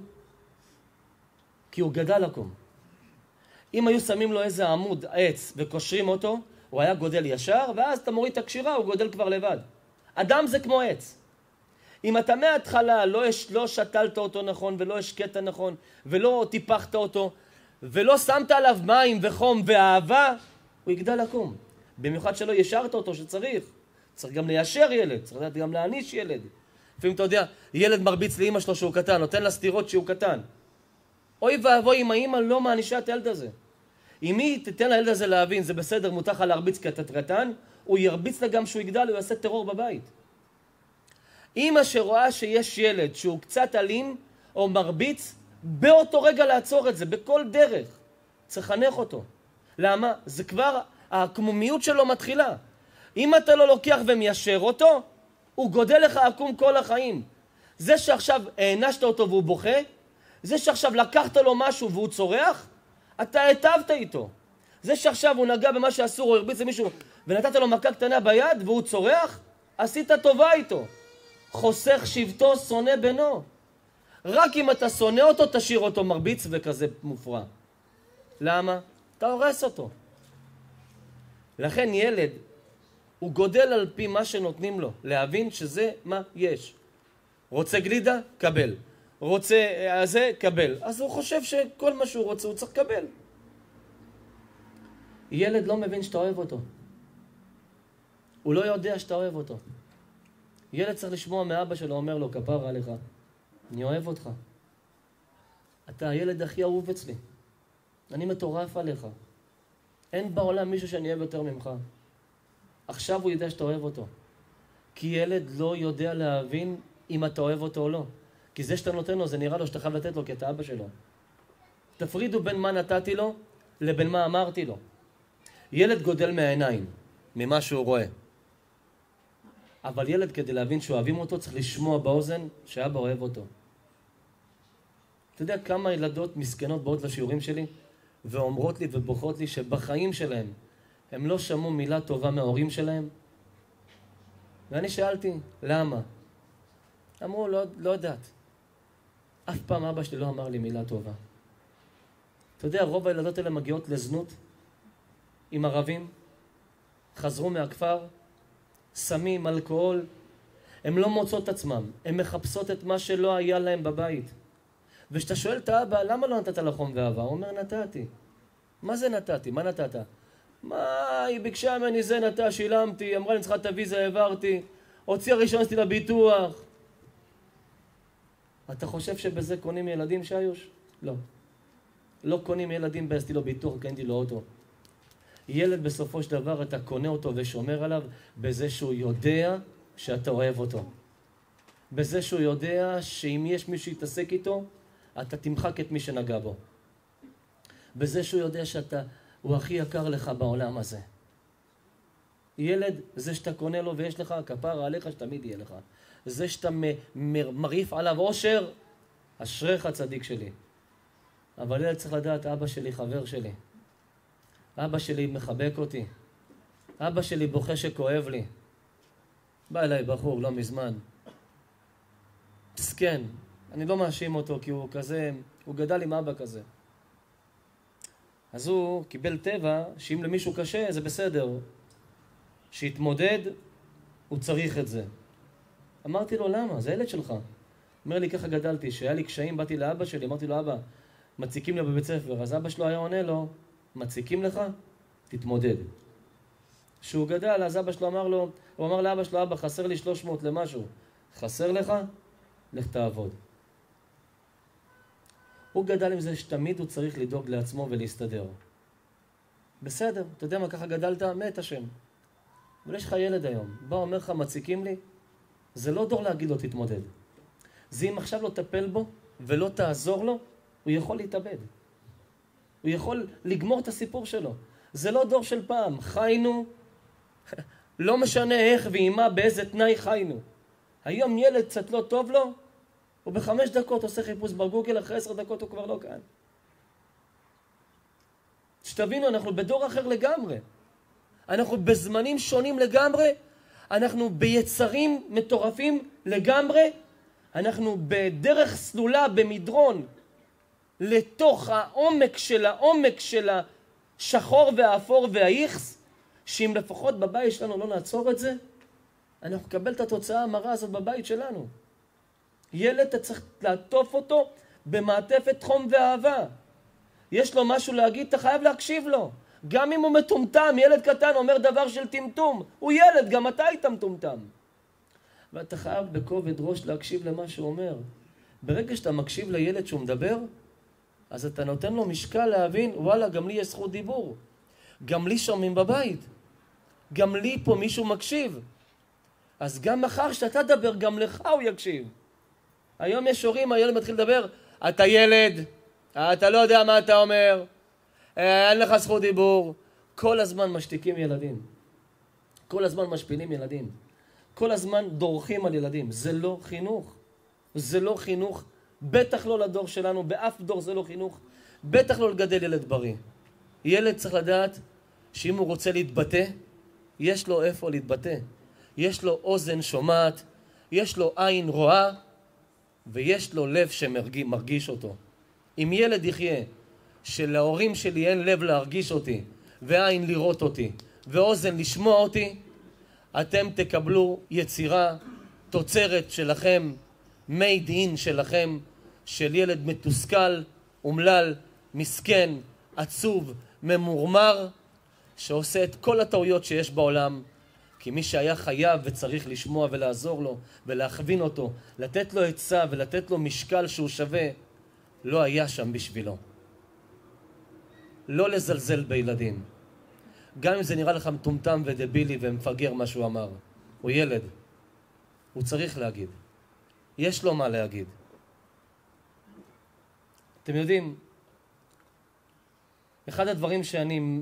כי הוא גדל עקום. אם היו שמים לו איזה עמוד עץ וקושרים אותו, הוא היה גודל ישר, ואז אתה מוריד את הקשירה, הוא גודל כבר לבד. אדם זה כמו עץ. אם אתה מההתחלה לא שתלת אותו נכון, ולא השקעת נכון, ולא טיפחת אותו, ולא שמת עליו מים וחום ואהבה, הוא יגדל עקום. במיוחד שלא ישרת אותו שצריך. צריך גם ליישר ילד, צריך גם להעניש ילד. לפעמים אתה יודע, ילד מרביץ לאמא שלו שהוא קטן, נותן לה סתירות שהוא קטן. אוי ואבוי אם האמא לא מענישה את הילד הזה. אם היא תיתן לילד הזה להבין, זה בסדר, מותר לך להרביץ כי אתה קטן, הוא ירביץ לה גם שהוא יגדל, הוא יעשה טרור בבית. אמא שרואה שיש ילד שהוא קצת אלים או מרביץ, באותו רגע לעצור את זה, בכל דרך. צריך לחנך אותו. למה? זה כבר, העקמומיות שלו מתחילה. אם אתה לא לוקח ומיישר אותו, הוא גודל לך עקום כל החיים. זה שעכשיו הענשת אותו והוא בוכה, זה שעכשיו לקחת לו משהו והוא צורח, אתה היטבת איתו. זה שעכשיו הוא נגע במה שאסור או הרביץ למישהו ונתת לו מכה קטנה ביד והוא צורח, עשית טובה איתו. חוסך שבטו, שונא בנו. רק אם אתה שונא אותו, תשאיר אותו מרביץ וכזה מופרע. למה? אתה הורס אותו. לכן ילד, הוא גודל על פי מה שנותנים לו, להבין שזה מה יש. רוצה גלידה? קבל. רוצה זה? קבל. אז הוא חושב שכל מה שהוא רוצה הוא צריך לקבל. ילד לא מבין שאתה אוהב אותו. הוא לא יודע שאתה אוהב אותו. ילד צריך לשמוע מאבא שלו, אומר לו, כפרה עליך, אני אוהב אותך. אתה הילד הכי אהוב אצלי. אני מטורף עליך. אין בעולם מישהו שאני אוהב יותר ממך. עכשיו הוא יודע שאתה אוהב אותו. כי ילד לא יודע להבין אם אתה אוהב אותו או לא. כי זה שאתה נותן לו, זה נראה לו שאתה חייב לתת לו, כי אתה אבא שלו. תפרידו בין מה נתתי לו לבין מה אמרתי לו. ילד גודל מהעיניים, ממה שהוא רואה. אבל ילד, כדי להבין שאוהבים אותו, צריך לשמוע באוזן שאבא אוהב אותו. אתה יודע כמה ילדות מסכנות באות לשיעורים שלי ואומרות לי ובוכות לי שבחיים שלהם הם לא שמעו מילה טובה מההורים שלהם? ואני שאלתי, למה? אמרו, לא יודעת. אף פעם אבא שלי לא אמר לי מילה טובה. אתה יודע, רוב הילדות האלה מגיעות לזנות עם ערבים, חזרו מהכפר, סמים, אלכוהול, הם לא מוצאות את עצמם, הם מחפשות את מה שלא היה להם בבית. ושאתה שואל את האבא, למה לא נתת לחום ואהבה? הוא אומר, נתתי. מה זה נתתי? מה נתת? מה, היא ביקשה ממני זה נתה, שילמתי, אמרה לי צריכה את הוויזה, העברתי, הוציא הראשון עשיתי לביטוח. אתה חושב שבזה קונים ילדים שיוש? לא. לא קונים ילדים בעשיתי לו ביטוח, קניתי לו אוטו. ילד בסופו של דבר אתה קונה אותו ושומר עליו בזה שהוא יודע שאתה אוהב אותו. בזה שהוא יודע שאם יש מישהו שיתעסק איתו, אתה תמחק את מי שנגע בו. בזה שהוא יודע הוא הכי יקר לך בעולם הזה. ילד, זה שאתה קונה לו ויש לך, כפרה עליך שתמיד יהיה לך. זה שאתה מרעיף עליו אושר, אשריך צדיק שלי. אבל ילד צריך לדעת, אבא שלי חבר שלי. אבא שלי מחבק אותי. אבא שלי בוכה שכואב לי. בא אליי בחור לא מזמן. מסכן, אני לא מאשים אותו כי הוא כזה, הוא גדל עם אבא כזה. אז הוא קיבל טבע שאם למישהו קשה זה בסדר. שיתמודד, הוא צריך את זה. אמרתי לו, למה? זה ילד שלך. אומר לי, ככה גדלתי, שהיה לי קשיים, באתי לאבא שלי, אמרתי לו, אבא, מציקים לי בבית ספר. אז אבא שלו היה עונה לו, מציקים לך? תתמודד. כשהוא גדל, אז אבא שלו אמר לו, הוא אמר לאבא שלו, אבא, חסר לי 300 למשהו. חסר לך? לך תעבוד. הוא גדל עם זה שתמיד הוא צריך לדאוג לעצמו ולהסתדר. בסדר, אתה יודע מה, ככה גדלת, מת השם. אבל יש לך ילד היום, בא אומר לך, מציקים לי, זה לא דור להגיד לו תתמודד. זה אם עכשיו לא תטפל בו ולא תעזור לו, הוא יכול להתאבד. הוא יכול לגמור את הסיפור שלו. זה לא דור של פעם, חיינו, לא משנה איך ואימה באיזה תנאי חיינו. היום ילד קצת לא טוב לו, הוא ב5 דקות עושה חיפוש בגוגל, אחרי 10 דקות הוא כבר לא כאן. שתבינו, אנחנו בדור אחר לגמרי. אנחנו בזמנים שונים לגמרי, אנחנו ביצרים מטורפים לגמרי, אנחנו בדרך סלולה, במדרון, לתוך העומק של השחור והאפור והאיכס, שאם לפחות בבית שלנו לא נעצור את זה, אנחנו נקבל את התוצאה המרה הזאת בבית שלנו. ילד, אתה צריך לעטוף אותו במעטפת חום ואהבה. יש לו משהו להגיד, אתה חייב להקשיב לו. גם אם הוא מטומטם, ילד קטן אומר דבר של טמטום. הוא ילד, גם אתה היית מטומטם. ואתה חייב בכובד ראש להקשיב למה שהוא אומר. ברגע שאתה מקשיב לילד שהוא מדבר, אז אתה נותן לו משקל להבין, וואלה, גם לי יש זכות דיבור. גם לי שומעים בבית. גם לי פה מישהו מקשיב. אז גם מחר שאתה תדבר, גם לך הוא יקשיב. היום יש הורים, הילד מתחיל לדבר, אתה ילד, אתה לא יודע מה אתה אומר, אין לך זכות דיבור. כל הזמן משתיקים ילדים. כל הזמן משפילים ילדים. כל הזמן דורכים על ילדים. זה לא חינוך. זה לא חינוך. בטח לא לדור שלנו, באף דור זה לא חינוך. בטח לא לגדל ילד בריא. ילד צריך לדעת שאם הוא רוצה להתבטא, יש לו איפה להתבטא. יש לו אוזן שומעת, יש לו עין רואה, ויש לו לב שמרגיש אותו. אם ילד יחיה שלהורים שלי אין לב להרגיש אותי, ועין לראות אותי, ואוזן לשמוע אותי, אתם תקבלו יצירה, תוצרת שלכם, made in שלכם, של ילד מתוסכל, אומלל, מסכן, עצוב, ממורמר, שעושה את כל הטעויות שיש בעולם, כי מי שהיה חייב וצריך לשמוע ולעזור לו ולהכווין אותו, לתת לו עצה ולתת לו משקל שהוא שווה, לא היה שם בשבילו. לא לזלזל בילדים. גם אם זה נראה לך מטומטם ודבילי ומפגר מה שהוא אמר. הוא ילד. הוא צריך להגיד. יש לו מה להגיד. אתם יודעים, אחד הדברים שאני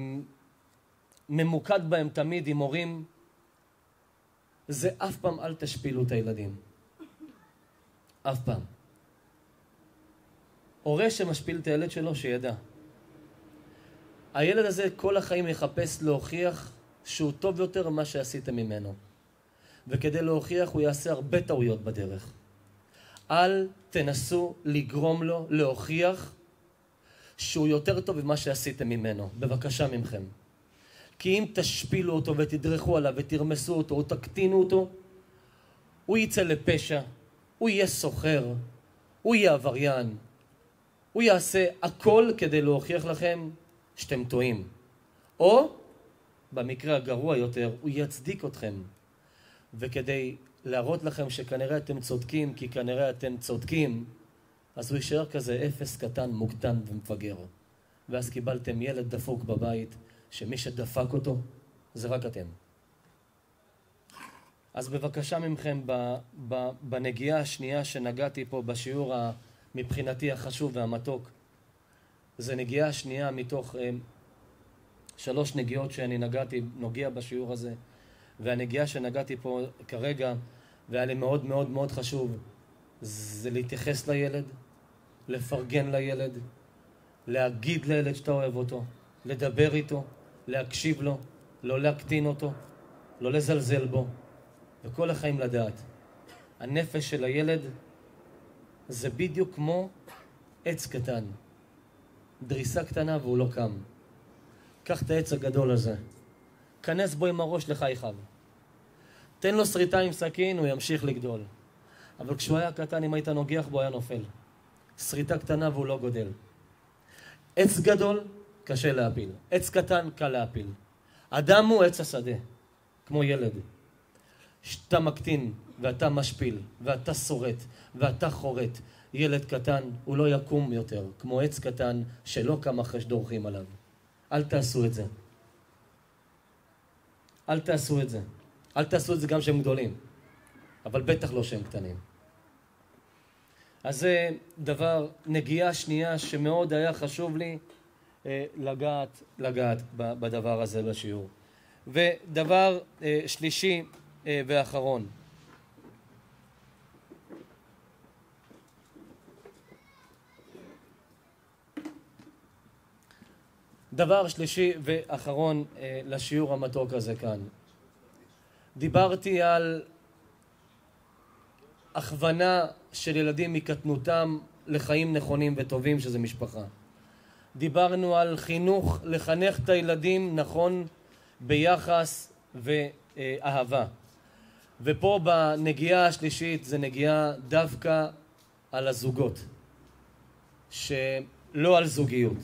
ממוקד בהם תמיד עם הורים, זה אף פעם אל תשפילו את הילדים. אף פעם. הורה שמשפיל את הילד שלו, שידע. הילד הזה כל החיים יחפש להוכיח שהוא טוב יותר ממה שעשיתם ממנו. וכדי להוכיח הוא יעשה הרבה טעויות בדרך. אל תנסו לגרום לו להוכיח שהוא יותר טוב ממה שעשיתם ממנו. בבקשה ממכם. כי אם תשפילו אותו ותדרכו עליו ותרמסו אותו או תקטינו אותו, הוא יצא לפשע, הוא יהיה סוחר, הוא יהיה עבריין, הוא יעשה הכל כדי להוכיח לכם שאתם טועים. או, במקרה הגרוע יותר, הוא יצדיק אתכם. וכדי להראות לכם שכנראה אתם צודקים, כי כנראה אתם צודקים, אז הוא יישאר כזה אפס קטן, מוקטן ומפגר. ואז קיבלתם ילד דפוק בבית, שמי שדפק אותו זה רק אתם. אז בבקשה ממכם, בנגיעה השנייה שנגעתי פה בשיעור מבחינתי החשוב והמתוק, זה נגיעה השנייה מתוך 3 נגיעות שאני נוגע בשיעור הזה, והנגיעה שנגעתי פה כרגע, והיה לי מאוד מאוד מאוד חשוב, זה להתייחס לילד, לפרגן לילד, להגיד לילד שאתה אוהב אותו, לדבר איתו, להקשיב לו, לא להקטין אותו, לא לזלזל בו, וכל החיים לדעת. הנפש של הילד זה בדיוק כמו עץ קטן. דריסה קטנה והוא לא קם. קח את העץ הגדול הזה, כנס בו עם הראש לחייכיו. תן לו שריטה עם סכין, הוא ימשיך לגדול. אבל כשהוא היה קטן, אם היית נוגח בו, היה נופל. שריטה קטנה והוא לא גודל. עץ גדול, קשה להפיל. עץ קטן, קל להפיל. אדם הוא עץ השדה, כמו ילד. שאתה מקטין, ואתה משפיל, ואתה שורט, ואתה חורט. ילד קטן, הוא לא יקום יותר, כמו עץ קטן שלא קם אחרי שדורכים עליו. אל תעשו את זה. אל תעשו את זה. אל תעשו את זה גם שהם גדולים. אבל בטח לא שהם קטנים. אז זה דבר, נגיעה שנייה שמאוד היה חשוב לי לגעת בדבר הזה בשיעור. ודבר שלישי ואחרון. דבר שלישי ואחרון לשיעור המתוק הזה כאן. דיברתי על הכוונה של ילדים מקטנותם לחיים נכונים וטובים, שזה משפחה. דיברנו על חינוך, לחנך את הילדים נכון ביחס ואהבה. ופה בנגיעה השלישית זה נגיעה דווקא על הזוגות, שלא על זוגיות.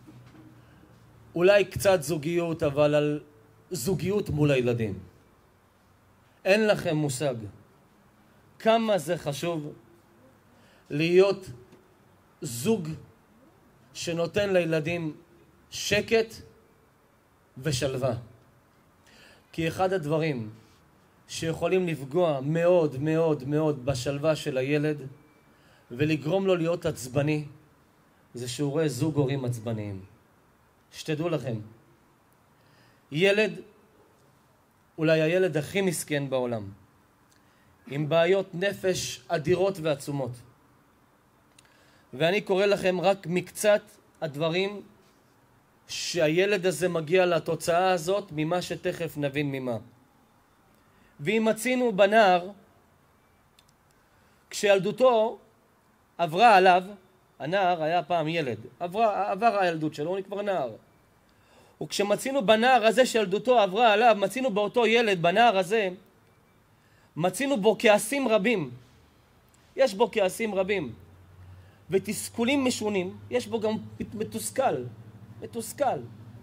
אולי קצת זוגיות, אבל על זוגיות מול הילדים. אין לכם מושג כמה זה חשוב להיות זוג שנותן לילדים שקט ושלווה. כי אחד הדברים שיכולים לפגוע מאוד מאוד מאוד בשלווה של הילד ולגרום לו להיות עצבני, זה שהוא רואה זוג הורים עצבניים. שתדעו לכם, ילד, אולי הילד הכי מסכן בעולם, עם בעיות נפש אדירות ועצומות. ואני קורא לכם רק מקצת הדברים שהילד הזה מגיע לתוצאה הזאת ממה שתכף נבין ממה. ואם מצינו בנער, כשילדותו עברה עליו, הנער היה פעם ילד, עבר הילדות שלו, הוא כבר נער. וכשמצינו בנער הזה שילדותו עברה עליו, מצינו באותו ילד, בנער הזה, מצינו בו כעסים רבים. יש בו כעסים רבים. ותסכולים משונים, יש בו גם מתוסכל.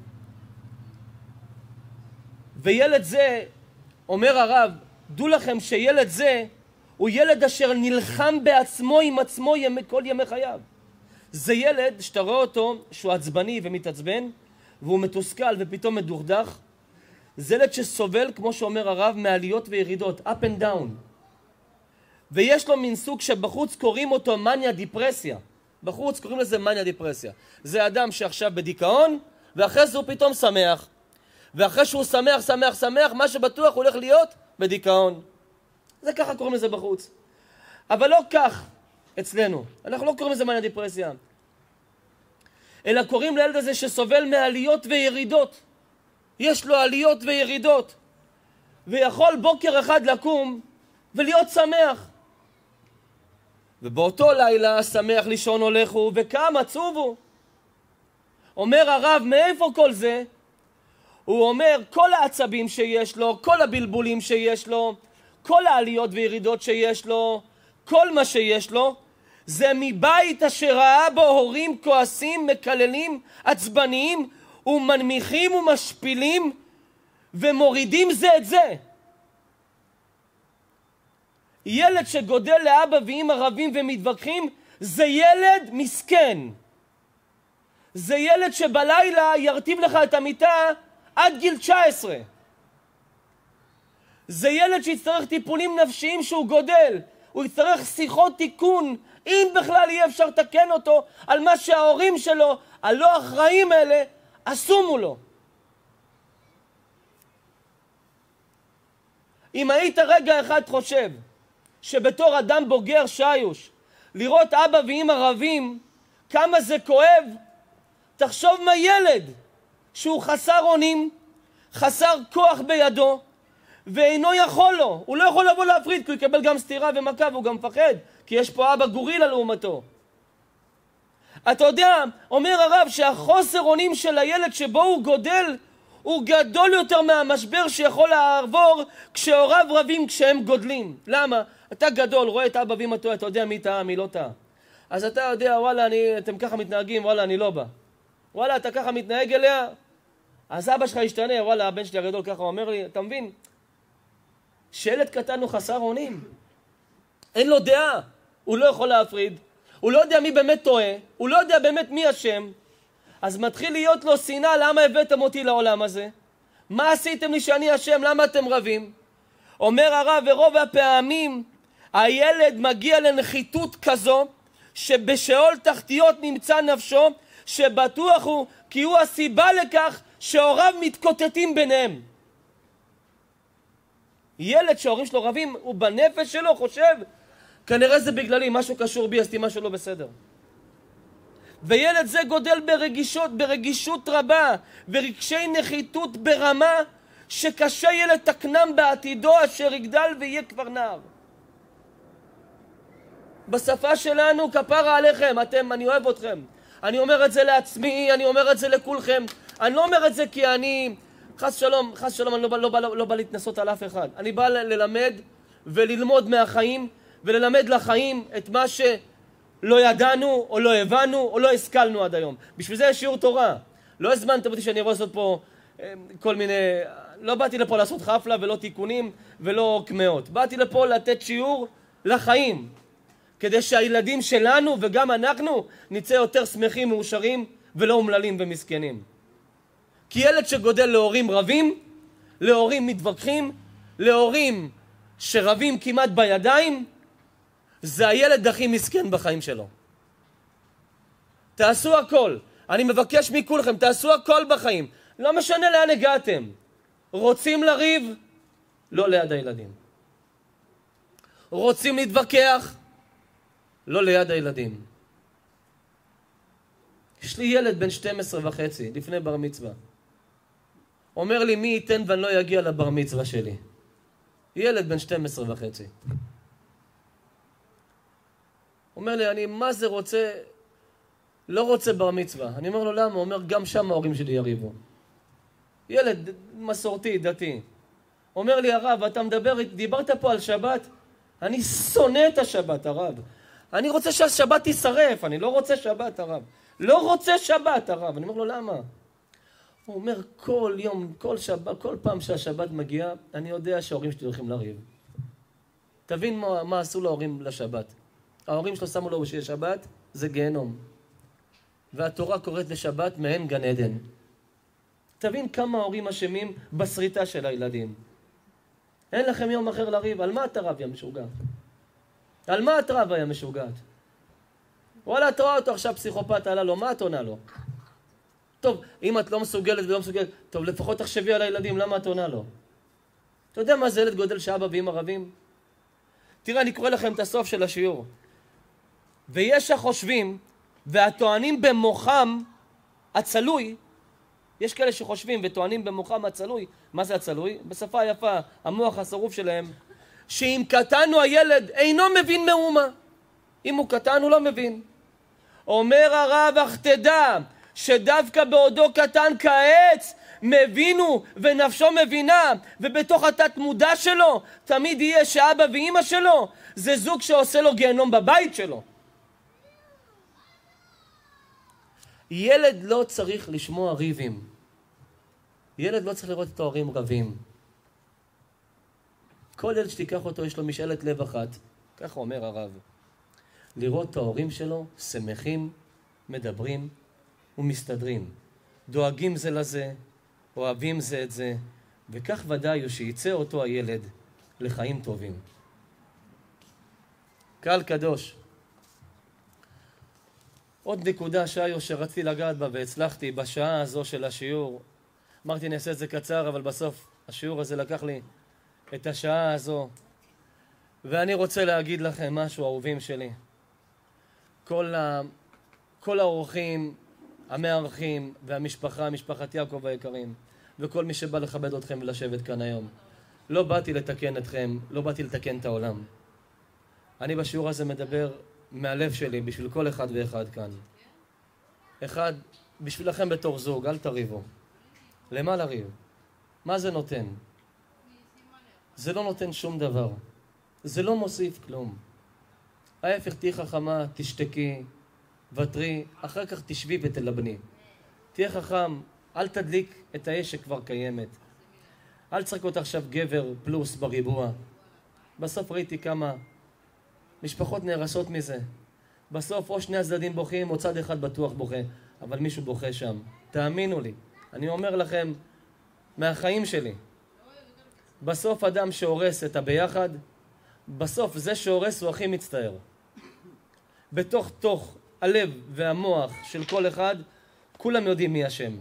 וילד זה, אומר הרב, דעו לכם שילד זה, הוא ילד אשר נלחם בעצמו עם עצמו כל ימי חייו. זה ילד שאתה רואה אותו שהוא עצבני ומתעצבן, והוא מתוסכל ופתאום מדוכדך. זה ילד שסובל, כמו שאומר הרב, מעליות וירידות, up and down. ויש לו מין סוג שבחוץ קוראים אותו מניה דיפרסיה. בחוץ קוראים לזה מניה דיפרסיה. זה אדם שעכשיו בדיכאון, ואחרי זה הוא פתאום שמח. ואחרי שהוא שמח, מה שבטוח הולך להיות בדיכאון. זה ככה קוראים לזה בחוץ. אבל לא כך אצלנו. אנחנו לא קוראים לזה מניה דיפרסיה. אלא קוראים לילד הזה שסובל מעליות וירידות. יש לו עליות וירידות. ויכול בוקר אחד לקום ולהיות שמח. ובאותו לילה שמח לישון הולכו וקם עצוב הוא. אומר הרב, מאיפה כל זה? הוא אומר, כל העצבים שיש לו, כל הבלבולים שיש לו, כל העליות וירידות שיש לו, כל מה שיש לו, זה מבית אשר ראה בו הורים כועסים, מקללים, עצבניים, ומנמיכים ומשפילים, ומורידים זה את זה. ילד שגודל לאבא ואמא רבים ומתווכחים, זה ילד מסכן. זה ילד שבלילה ירטיב לך את המיטה עד גיל 19. זה ילד שיצטרך טיפולים נפשיים שהוא גודל. הוא יצטרך שיחות תיקון, אם בכלל יהיה אפשר לתקן אותו על מה שההורים שלו, הלא אחראים האלה, עשו מולו. אם היית רגע אחד חושב שבתור אדם בוגר שיוש, לראות אבא ואמא רבים, כמה זה כואב, תחשוב מה ילד שהוא חסר אונים, חסר כוח בידו, ואינו יכול לו. הוא לא יכול לבוא להפריד, כי הוא יקבל גם סתירה ומכה, והוא גם מפחד, כי יש פה אבא גורילה לעומתו. אתה יודע, אומר הרב שהחוסר אונים של הילד שבו הוא גודל, הוא גדול יותר מהמשבר שיכול לעבור כשהוריו רבים כשהם גודלים. למה? אתה גדול, רואה את אבא ואמא טועה, אתה יודע מי טעה, מי לא טעה. אז אתה יודע, וואלה, אתם ככה מתנהגים, וואלה, אני לא בא. וואלה, אתה ככה מתנהג אליה, אז אבא שלך ישתנה, וואלה, הבן שלי הגדול ככה אומר לי, אתה מבין? שילד קטן הוא חסר אונים. אין לו דעה, הוא לא יכול להפריד, הוא לא יודע מי באמת טועה, הוא לא יודע באמת מי אשם. אז מתחיל להיות לו שנאה, למה הבאתם אותי לעולם הזה? מה עשיתם לי שאני השם? למה אתם רבים? אומר הרב, ורוב הפעמים הילד מגיע לנחיתות כזו, שבשאול תחתיות נמצא נפשו, שבטוח הוא כי הוא הסיבה לכך שהוריו מתקוטטים ביניהם. ילד שההורים שלו רבים, הוא בנפש שלו חושב, כנראה זה בגללי, משהו קשור בי, עשיתי משהו לא בסדר. וילד זה גודל ברגישות רבה, ורגשי נחיתות ברמה, שקשה יהיה לתקנם בעתידו אשר יגדל ויהיה כבר נער. בשפה שלנו, כפרה עליכם, אני אוהב אתכם. אני אומר את זה לעצמי, אני אומר את זה לכולכם. אני לא אומר את זה כי אני, חס שלום, אני לא בא להתנסות על אף אחד. אני בא ללמד וללמוד מהחיים, וללמד לחיים את מה שלא ידענו, או לא הבנו, או לא השכלנו עד היום. בשביל זה יש שיעור תורה. לא הזמנתם אותי שאני אבוא לעשות פה כל מיני, לא באתי לפה לעשות חפלה ולא תיקונים ולא קמאות. באתי לפה לתת שיעור לחיים. כדי שהילדים שלנו וגם אנחנו נצא יותר שמחים, מאושרים ולא אומללים ומסכנים. כי ילד שגודל להורים רבים, להורים מתווכחים, להורים שרבים כמעט בידיים, זה הילד הכי מסכן בחיים שלו. תעשו הכל. אני מבקש מכולכם, תעשו הכל בחיים. לא משנה לאן הגעתם. רוצים לריב? לא ליד הילדים. רוצים להתווכח? לא ליד הילדים. יש לי ילד בן 12.5, לפני בר מצווה. אומר לי, מי ייתן ואני לא יגיע לבר מצווה שלי? ילד בן 12.5. אומר לי, אני מה זה רוצה, לא רוצה בר מצווה. אני אומר לו, למה? הוא אומר, גם שם ההורים שלי יריבו. ילד מסורתי, דתי. אומר לי, הרב, אתה דיברת פה על שבת? אני שונא את השבת, הרב. אני רוצה שהשבת תישרף, אני לא רוצה שבת, הרב. לא רוצה שבת, הרב. אני אומר לו, למה? הוא אומר, כל יום, כל שבת, כל פעם שהשבת מגיעה, אני יודע שההורים שלי הולכים לריב. תבין מה עשו להורים לשבת. ההורים שלו שמו לו שיש שבת, זה גיהנום. והתורה קוראת לשבת מעין גן עדן. תבין כמה ההורים אשמים בשריטה של הילדים. אין לכם יום אחר לריב, על מה אתה רב יא משוגע? על מה את רבה יא משוגעת? וואלה, את רואה אותו עכשיו פסיכופת, עלה לו, מה את עונה לו? טוב, אם את לא מסוגלת ולא מסוגלת, טוב, לפחות תחשבי על הילדים, למה את עונה לו? אתה יודע מה זה ילד גודל שאבא ואמא רבים? תראה, אני קורא לכם את הסוף של השיעור. ויש החושבים והטוענים במוחם הצלוי, יש כאלה שחושבים וטוענים במוחם הצלוי, מה זה הצלוי? בשפה היפה, המוח השרוף שלהם, שאם קטן הוא הילד אינו מבין מאומה. אם הוא קטן הוא לא מבין. אומר הרב, אך תדע שדווקא בעודו קטן כעץ מבינו ונפשו מבינה, ובתוך התת מודע שלו תמיד יהיה שאבא ואמא שלו זה זוג שעושה לו גיהנום בבית שלו. ילד לא צריך לשמוע ריבים. ילד לא צריך לראות את ההורים רבים. כל ילד שתיקח אותו יש לו משאלת לב אחת, ככה אומר הרב. לראות את ההורים שלו שמחים, מדברים ומסתדרים. דואגים זה לזה, אוהבים זה את זה, וכך ודאי הוא שיצא אותו הילד לחיים טובים. קהל קדוש. עוד נקודה שהיו שרציתי לגעת בה והצלחתי בשעה הזו של השיעור. אמרתי נעשה את זה קצר, אבל בסוף השיעור הזה לקח לי את השעה הזו. ואני רוצה להגיד לכם משהו, אהובים שלי. כל האורחים, המארחים והמשפחה, משפחת יעקב היקרים, וכל מי שבא לכבד אתכם ולשבת כאן היום. לא באתי לתקן אתכם, לא באתי לתקן את העולם. אני בשיעור הזה מדבר מהלב שלי בשביל כל אחד ואחד כאן. אחד, בשבילכם בתור זוג, אל תריבו. למה לריב? מה זה נותן? זה לא נותן שום דבר. זה לא מוסיף כלום. ההפך, תהיה חכמה, תשתקי, ותרי, אחר כך תשבי ותלבני. תהיה חכם, אל תדליק את האש שכבר קיימת. אל תשחק אותה עכשיו גבר פלוס בריבוע. בסוף ראיתי כמה משפחות נהרסות מזה. בסוף או שני הצדדים בוכים או צד אחד בטוח בוכה. אבל מישהו בוכה שם. תאמינו לי, אני אומר לכם מהחיים שלי. בסוף אדם שהורס את הביחד, בסוף זה שהורס הוא הכי מצטער. בתוך הלב והמוח של כל אחד, כולם יודעים מי השם.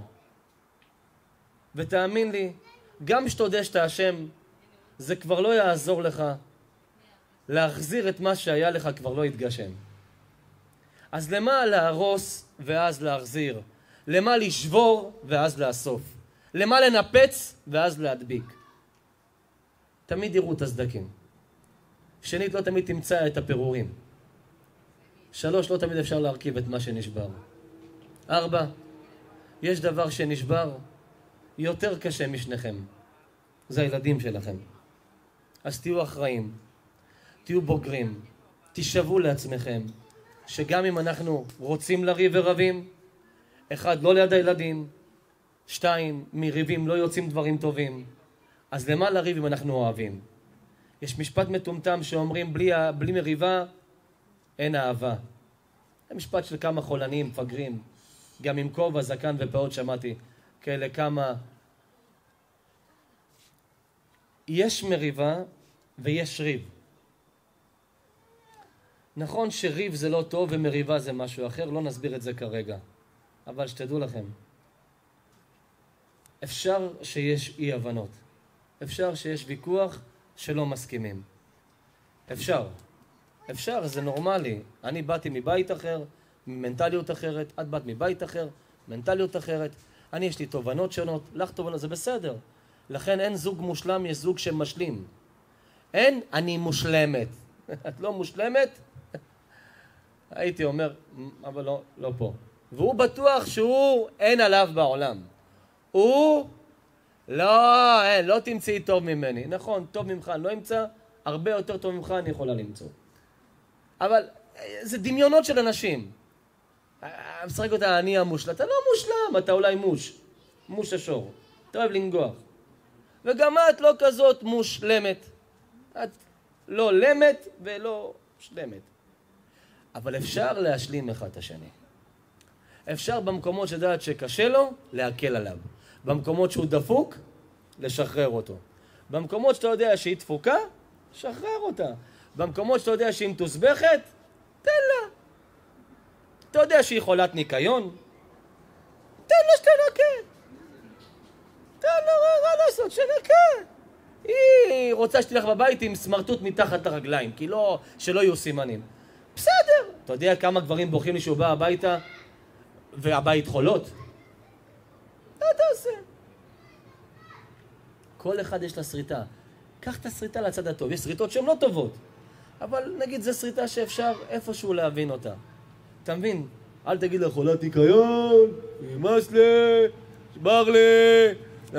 ותאמין לי, גם שאתה יודע שאתה השם, זה כבר לא יעזור לך. להחזיר את מה שהיה לך כבר לא יתגשם. אז למה להרוס ואז להחזיר? למה לשבור ואז לאסוף? למה לנפץ ואז להדביק? תמיד יראו את הסדקים. שנית, לא תמיד תמצא את הפירורים. 3, לא תמיד אפשר להרכיב את מה שנשבר. 4, יש דבר שנשבר יותר קשה משניכם. זה הילדים שלכם. אז תהיו אחראים, תהיו בוגרים, תשבו לעצמכם, שגם אם אנחנו רוצים לריב ורבים, 1, לא ליד הילדים, 2, מריבים לא יוצאים דברים טובים. אז למה לריב אם אנחנו אוהבים? יש משפט מטומטם שאומרים בלי מריבה אין אהבה. זה משפט של כמה חולנים, מפגרים, גם עם כובע, זקן ופאות שמעתי כאלה כמה. יש מריבה ויש ריב. נכון שריב זה לא טוב ומריבה זה משהו אחר, לא נסביר את זה כרגע. אבל שתדעו לכם, אפשר שיש אי הבנות. אפשר שיש ויכוח שלא מסכימים. אפשר, זה נורמלי. אני באתי מבית אחר, ממנטליות אחרת, את באת מבית אחר, מנטליות אחרת. יש לי תובנות שונות, לך תובנות, זה בסדר. לכן אין זוג מושלם, יש זוג שמשלים. אין אני מושלמת. את לא מושלמת? הייתי אומר, אבל לא פה. והוא בטוח שהוא אין עליו בעולם. הוא לא תמצאי טוב ממני. נכון, טוב ממך אני לא אמצא, הרבה יותר טוב ממך אני יכולה למצוא. אבל זה דמיונות של אנשים. משחק אותה, אני המושלם. אתה לא מושלם, אתה אולי מוש השור. אתה אוהב לנגוח. וגם את לא כזאת מושלמת. את לא למת ולא שלמת. אבל אפשר להשלים אחד את השני. אפשר במקומות שדעת שקשה לו, להקל עליו. במקומות שהוא דפוק, לשחרר אותו. במקומות שאתה יודע שהיא דפוקה, שחרר אותה. במקומות שאתה יודע שהיא מתוסבכת, תן לה. אתה יודע שהיא חולת ניקיון, תן לה שתנקה. תן לה מה לעשות, שנקה. היא רוצה שתלך בבית עם סמרטוט מתחת הרגליים, כי לא, שלא יהיו סימנים. בסדר. אתה יודע כמה גברים בוכים לי שהוא בא הביתה והבית חולות? מה אתה עושה? כל אחד יש לה שריטה. קח את השריטה לצד הטוב. יש שריטות שהן לא טובות. אבל נגיד זו שריטה שאפשר איפשהו להבין אותה. אתה מבין? אל תגיד לה חולת ניקיון, נמאס לי, שבר לי,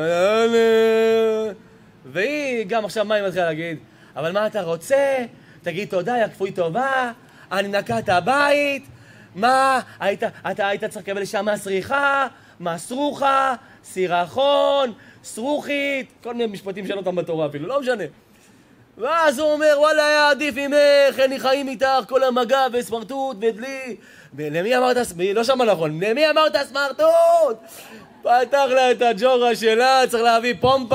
והיא גם עכשיו מה היא מתחילה להגיד? אבל מה אתה רוצה? תגיד תודה, יא כפוי טובה, אני נקה את הבית, מה? אתה היית צריך לקבל שם סריחה, מסרוחה, סירחון, סרוכית, כל מיני משפטים שאין אותם בתורה אפילו, לא משנה. ואז הוא אומר, וואלה, היה עדיף ממך, אין לי חיים איתך, כל המגע וסמרטוט ודלי. ולמי אמרת, לא שמע נכון, למי אמרת סמרטוט? פתח לה את הג'ורה שלה, צריך להביא פומפה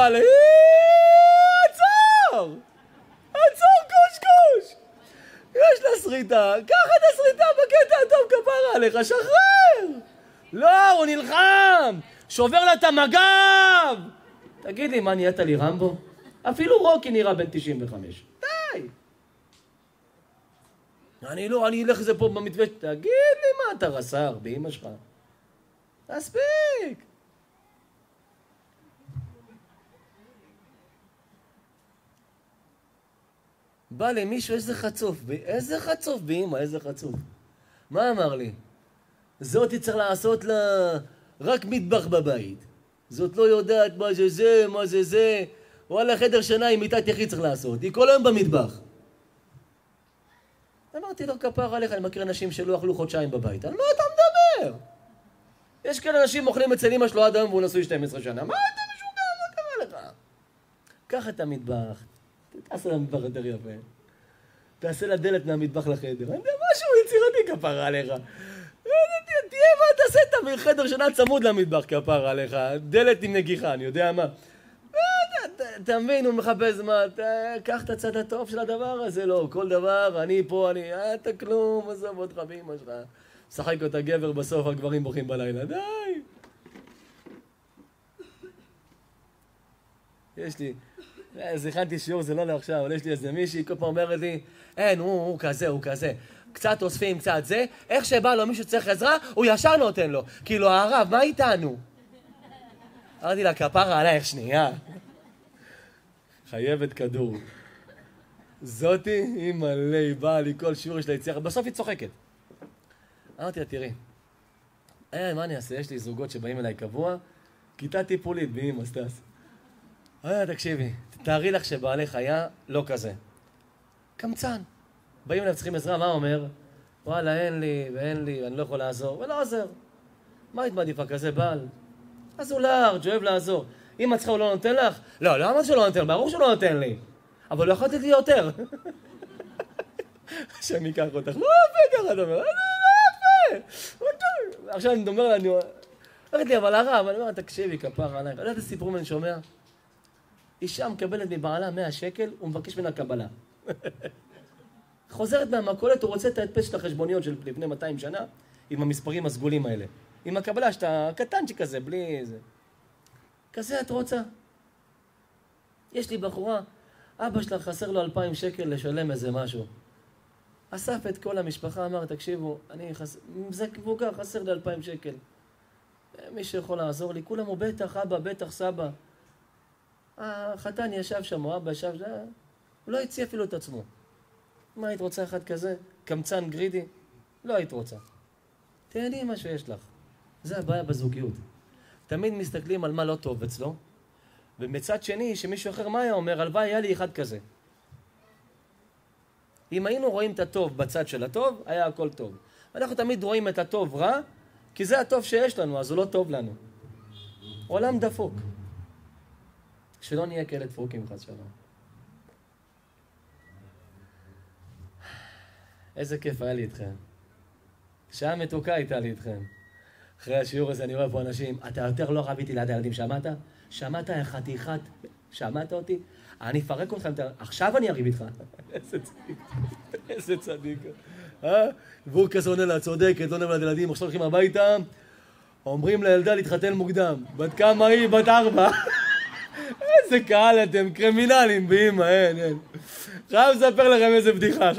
עצור קושקוש. יש לה שריטה, קח את השריטה בקטע הטוב כפרה עליך, שחרר. לא, הוא נלחם, שובר לה את המגב. תגיד לי, מה נהיית לי רמבו? אפילו רוקי נראה בן 95. די. אני אלך לזה פה במתווה. תגיד לי מה אתה רס"ר באמא שלך. תספיק. בא למישהו איזה חצוף באמא, איזה חצוף. מה אמר לי? זאת צריך לעשות לה רק מטבח בבית. זאת לא יודעת מה זה. וואלה, חדר שינה עם מיטת יחיד צריך לעשות. היא כל היום במטבח. אמרתי לו, כפר עליך, אני מכיר אנשים שלא אכלו חודשיים בבית. על מה אתה מדבר? יש כאלה אנשים אוכלים אצל אמא שלו עד היום והוא נשוי 12 שנה. מה אתה משוגע? מה קרה לך? קח את המטבח. תעשה למטבח יותר יפה. תעשה לדלת מהמטבח לחדר. אני יודע משהו יצירתי כפר עליך. תהיה מה, תעשה את מחדר שינה צמוד למטבח כפר עליך, דלת עם נגיחה, אני יודע מה. אתה מבין, הוא מחפש מה, קח את הצד הטוב של הדבר הזה, לא, כל דבר, אני פה, אתה כלום, עזוב אותך באמא שלך. שחק אותה גבר, בסוף הגברים בוכים בלילה, די. יש לי, הכנתי שיעור, זה לא לעכשיו, אבל יש לי איזה מישהי, כל פעם אומרת לי, אין, הוא כזה, הוא כזה. קצת אוספים, קצת זה, איך שבא לו מישהו צריך עזרה, הוא ישר נותן לו. כאילו, הרב, מה איתנו? אמרתי לה, כפרה עלייך שנייה. חייבת כדור. זאתי, היא מלא, היא באה לי כל שיעור שלה יציאה, בסוף היא צוחקת. אמרתי לה, תראי, מה אני אעשה? יש לי זוגות שבאים אליי קבוע, כיתה טיפולית, באמא, סטס. תקשיבי, תארי לך שבעלי חיה לא כזה. קמצן. באים אליו צריכים עזרה, מה אומר? וואלה, אין לי, ואין לי, אני לא יכול לעזור, ולא עוזר. מה היית מעדיפה כזה בעל? אז הוא לארג', אוהב לעזור. אם את צריכה הוא לא נותן לך? לא, למה שלא נותן? ברור שהוא לא נותן לי. אבל לא יכולתי לי יותר. שאני אקח אותך, לא יפה ככה, אתה אומר, לא יפה. עכשיו אני אומר לה, אני אומרת לי, אבל הרב, אני אומר, תקשיבי, כפרה עלייך. יודעת הסיפורים אני שומע? אישה מקבלת מבעלה 100 שקל, הוא מבקש ממנה קבלה. חוזרת מהמכולת, הוא רוצה את ההדפס של החשבוניות של לפני 200 שנה, עם המספרים הסגולים האלה. עם הקבלה שאתה קטנצ'יק כזה, בלי זה. כזה את רוצה? יש לי בחורה, אבא שלה חסר לו 2,000 שקל לשלם איזה משהו. אסף את כל המשפחה, אמר, תקשיבו, זה מבוגר, חסר לי 2,000 שקל. מי שיכול לעזור לי, כולם הוא בטח אבא, בטח סבא. החתן ישב שם, או אבא ישב שם, הוא לא הציע אפילו את עצמו. מה היית רוצה אחד כזה? קמצן גרידי? לא היית רוצה. תהני מה שיש לך. זה הבעיה בזוגיות. תמיד מסתכלים על מה לא טוב אצלו, ומצד שני, שמישהו אחר מה היה אומר, הלוואי היה לי אחד כזה. אם היינו רואים את הטוב בצד של הטוב, היה הכל טוב. אנחנו תמיד רואים את הטוב רע, כי זה הטוב שיש לנו, אז הוא לא טוב לנו. עולם דפוק. שלא נהיה כאלה דפוקים חס שלום. איזה כיף היה לי איתכם. שעה מתוקה הייתה לי איתכם. אחרי השיעור הזה אני רואה פה אנשים, אתה יותר לא רב איתי ליד הילדים, שמעת? שמעת חתיכת, שמעת אותי? אני אפרק אותך, עכשיו אני אריב איתך. איזה צדיק, איזה צדיק. והוא כזה עונה לה, צודקת, לא נבוא ליד ילדים, עכשיו הולכים הביתה, אומרים לילדה להתחתן מוקדם. בת כמה היא? בת 4. איזה קהל אתם, קרימינלים באמא, אין. חייב לספר לכם איזה בדיחה,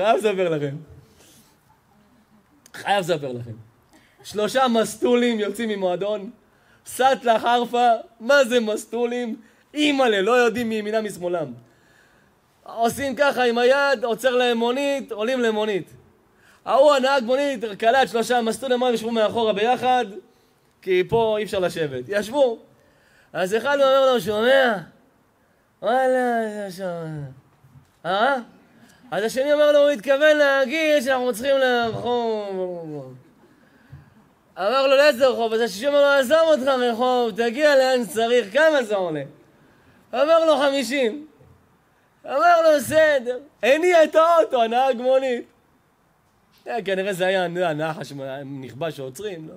חייב לספר לכם. 3 מסטולים יוצאים ממועדון, סטלה חרפה, מה זה מסטולים? אימאלה, לא יודעים מימינם משמאלם. עושים ככה עם היד, עוצר להם מונית, עולים למונית. ההוא הנהג מונית, קלט 3 מסטולים, הם ישבו מאחורה ביחד, כי פה אי אפשר לשבת. ישבו. אז אחד אומר לו, שומע? וואלה, שומע. אז השני אומר לו, הוא התכוון להגיד שאנחנו צריכים לרחוב. אמר לו, לאיזה רחוב? אז השני אומר לו, עזוב אותך רחוב, תגיע לאן שצריך, כמה זה עולה? אמר לו 50. אמר לו, בסדר. הניע את האוטו, הנהג מונית. כנראה זה היה הנחש נכבה שעוצרים, לא?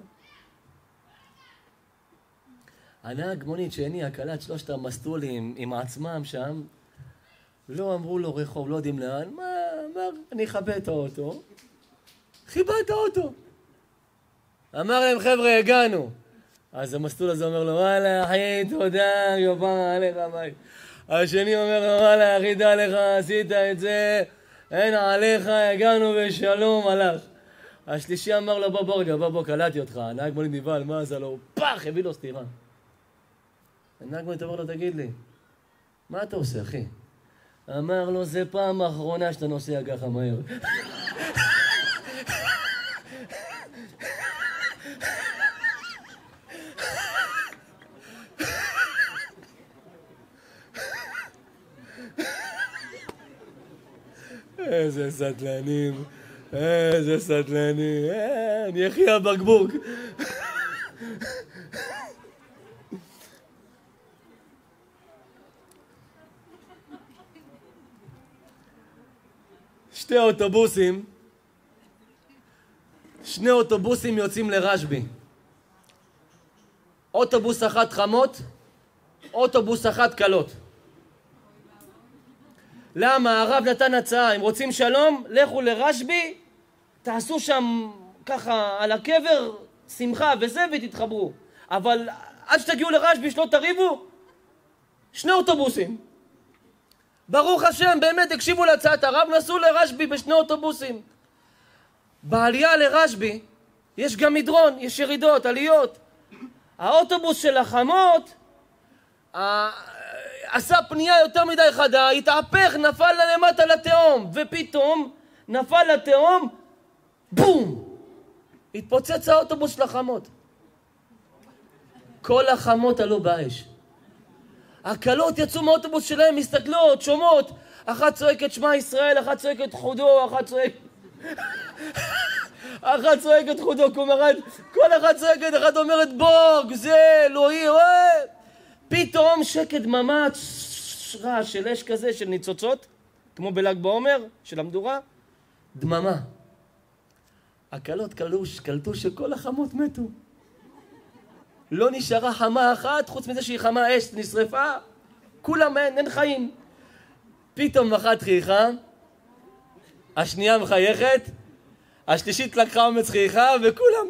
הנהג מונית שהניע קלט 3 המסטולים עם עצמם שם, לא אמרו לו רחוב, לא יודעים לאן, מה, אמר, אני אכבה את האוטו. חיבה את האוטו. אמר להם, חבר'ה, הגענו. אז המסטול הזה אומר לו, וואלה, אחי, תודה, יובר עליך בית. השני אומר לו, וואלה, אחי, דע לך, עשית את זה, אין עליך, הגענו בשלום, הלך. השלישי אמר לו, בוא, קלטתי אותך. הנהג מונית נבהל, מה זה לו? פח, הביא לו סתירה. הנהג מונית אמר לו, תגיד לי, מה אתה עושה, אחי? אמר לו, זה פעם האחרונה שאתה נוסע ככה מהר. איזה סטלנים, אני אחי הבקבוק. שני אוטובוסים יוצאים לרשבי. אוטובוס אחת חמות, אוטובוס אחת קלות. למה? הרב נתן הצעה, אם רוצים שלום, לכו לרשב"י, תעשו שם ככה על הקבר שמחה וזה ותתחברו. אבל עד שתגיעו לרשב"י שלא תריבו, 2 אוטובוסים. ברוך השם, באמת הקשיבו להצעת הרב, נסעו לרשב"י ב2 אוטובוסים. בעלייה לרשב"י יש גם מדרון, יש ירידות, עליות. האוטובוס של החמות עשה פנייה יותר מדי חדה, התהפך, נפל למטה לתהום, ופתאום נפל לתהום, בום! התפוצץ האוטובוס של החמות. כל החמות עלו באש. הקלות יצאו מהאוטובוס שלהם, מסתכלות, שומעות, אחת צועקת שמע ישראל, אחת צועקת חודו, אחת צועקת חודו, כל אחת צועקת, אחת אומרת בוג, זה, אלוהי, פתאום שקט דממה, רעש של אש כזה, של ניצוצות, כמו בל"ג בעומר, של המדורה, דממה. הקלות קלטו שכל החמות מתו. לא נשארה חמה אחת, חוץ מזה שהיא חמה אש, נשרפה, כולם אין חיים. פתאום אחת חייכה, השנייה מחייכת, השלישית לקחה אומץ חייכה, וכולם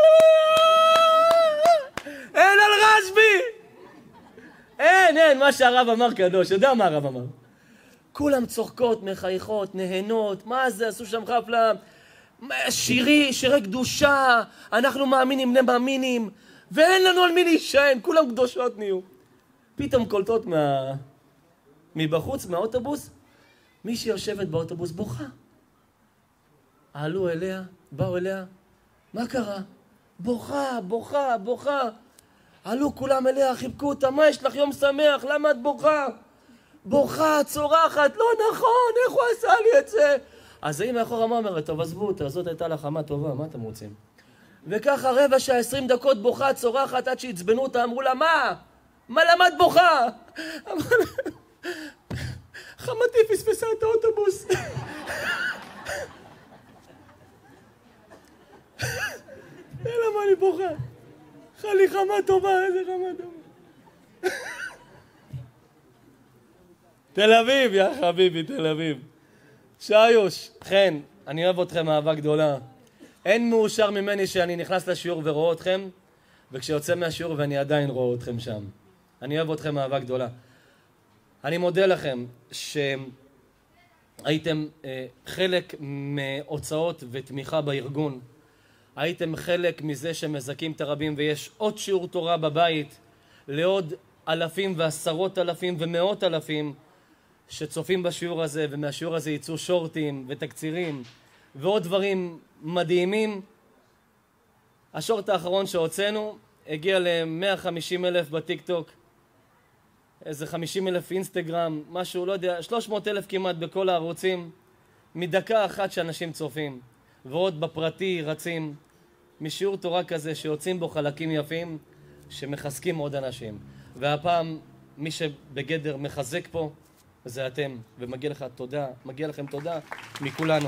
אין על רשב"י! אין, מה שהרב אמר קדוש, יודע מה הרב אמר. כולם צוחקות, מחייכות, נהנות, מה זה, עשו שם חפלה, שירי קדושה, אנחנו מאמינים, בני מאמינים, ואין לנו על מי להישען, כולם קדושות נהיו. פתאום קולטות מבחוץ, מהאוטובוס, מי שיושבת באוטובוס בוכה. עלו אליה, באו אליה, מה קרה? בוכה. עלו כולם אליה, חיבקו אותה, מה יש לך יום שמח, למה את בוכה, צורחת, לא נכון, איך הוא עשה לי את זה? אז האמא אחורה אומרת, טוב, עזבו אותה, זאת הייתה לה חמה טובה, מה אתם רוצים? וככה 15-20 דקות בוכה, צורחת, עד שהצבנו אותה, אמרו לה, מה למה את בוכה? חמתי פספסה את האוטובוס. למה אני בוכה? חלי חמה טובה, איזה חמה טובה. תל אביב, יא חביבי, תל אביב. שיוש, חן, אני אוהב אתכם אהבה גדולה. אין מאושר ממני שאני נכנס לשיעור ורואה אתכם, וכשיוצא מהשיעור ואני עדיין רואה אתכם שם. אני אוהב אתכם אהבה גדולה. אני מודה לכם שהייתם חלק מהוצאות ותמיכה בארגון. הייתם חלק מזה שמזכים את הרבים, ויש עוד שיעור תורה בבית לעוד אלפים ועשרות אלפים ומאות אלפים שצופים בשיעור הזה, ומהשיעור הזה יצאו שורטים ותקצירים ועוד דברים מדהימים. השורט האחרון שהוצאנו הגיע ל-150,000 בטיק-טוק, איזה 50,000 אינסטגרם, משהו, לא יודע, 300,000 כמעט בכל הערוצים, מדקה אחת שאנשים צופים, ועוד בפרטי רצים, משיעור תורה כזה שיוצאים בו חלקים יפים שמחזקים עוד אנשים. והפעם מי שבגדר מחזק פה זה אתם, ומגיע לך תודה, מגיע לכם תודה מכולנו.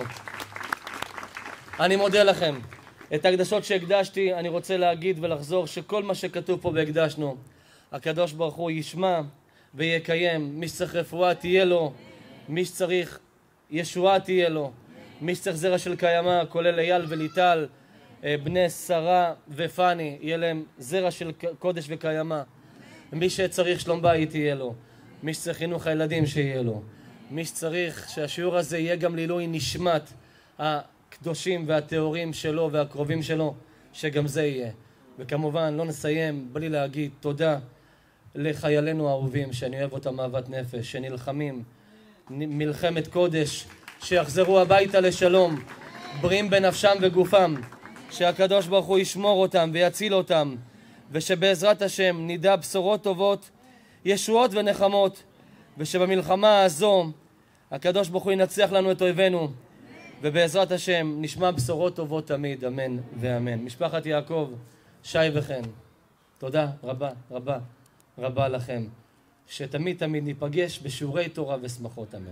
אני מודה לכם. את ההקדשות שהקדשתי אני רוצה להגיד ולחזור שכל מה שכתוב פה והקדשנו, הקדוש ברוך הוא ישמע ויקיים. מי שצריך רפואה תהיה לו, מי שצריך ישועה תהיה לו, מי שצריך זרע של קיימה, כולל אייל וליטל, בני שרה ופני, יהיה להם זרע של קודש וקיימה. מי שצריך שלום בית יהיה לו, מי שצריך חינוך הילדים שיהיה לו, מי שצריך שהשיעור הזה יהיה גם לעילוי נשמת הקדושים והטהורים שלו והקרובים שלו, שגם זה יהיה. וכמובן לא נסיים בלי להגיד תודה לחיילינו האהובים, שאני אוהב אותם אהבת נפש, שנלחמים מלחמת קודש, שיחזרו הביתה לשלום, בריאים בנפשם וגופם, שהקדוש ברוך הוא ישמור אותם ויציל אותם, ושבעזרת השם נדע בשורות טובות, ישועות ונחמות, ושבמלחמה הזו הקדוש ברוך הוא ינצח לנו את אויבינו, ובעזרת השם נשמע בשורות טובות תמיד, אמן ואמן. משפחת יעקב, שי וחן, תודה רבה רבה רבה לכם, שתמיד ניפגש בשיעורי תורה ושמחות, אמן.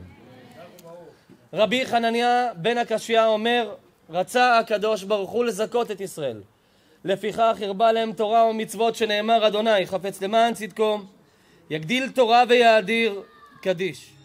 רבי חנניה בן הקשיא אומר, רצה הקדוש ברוך הוא לזכות את ישראל, לפיכך הרבה להם תורה ומצוות שנאמר אדוני חפץ למען צדקו, יגדיל תורה ויאדיר קדיש.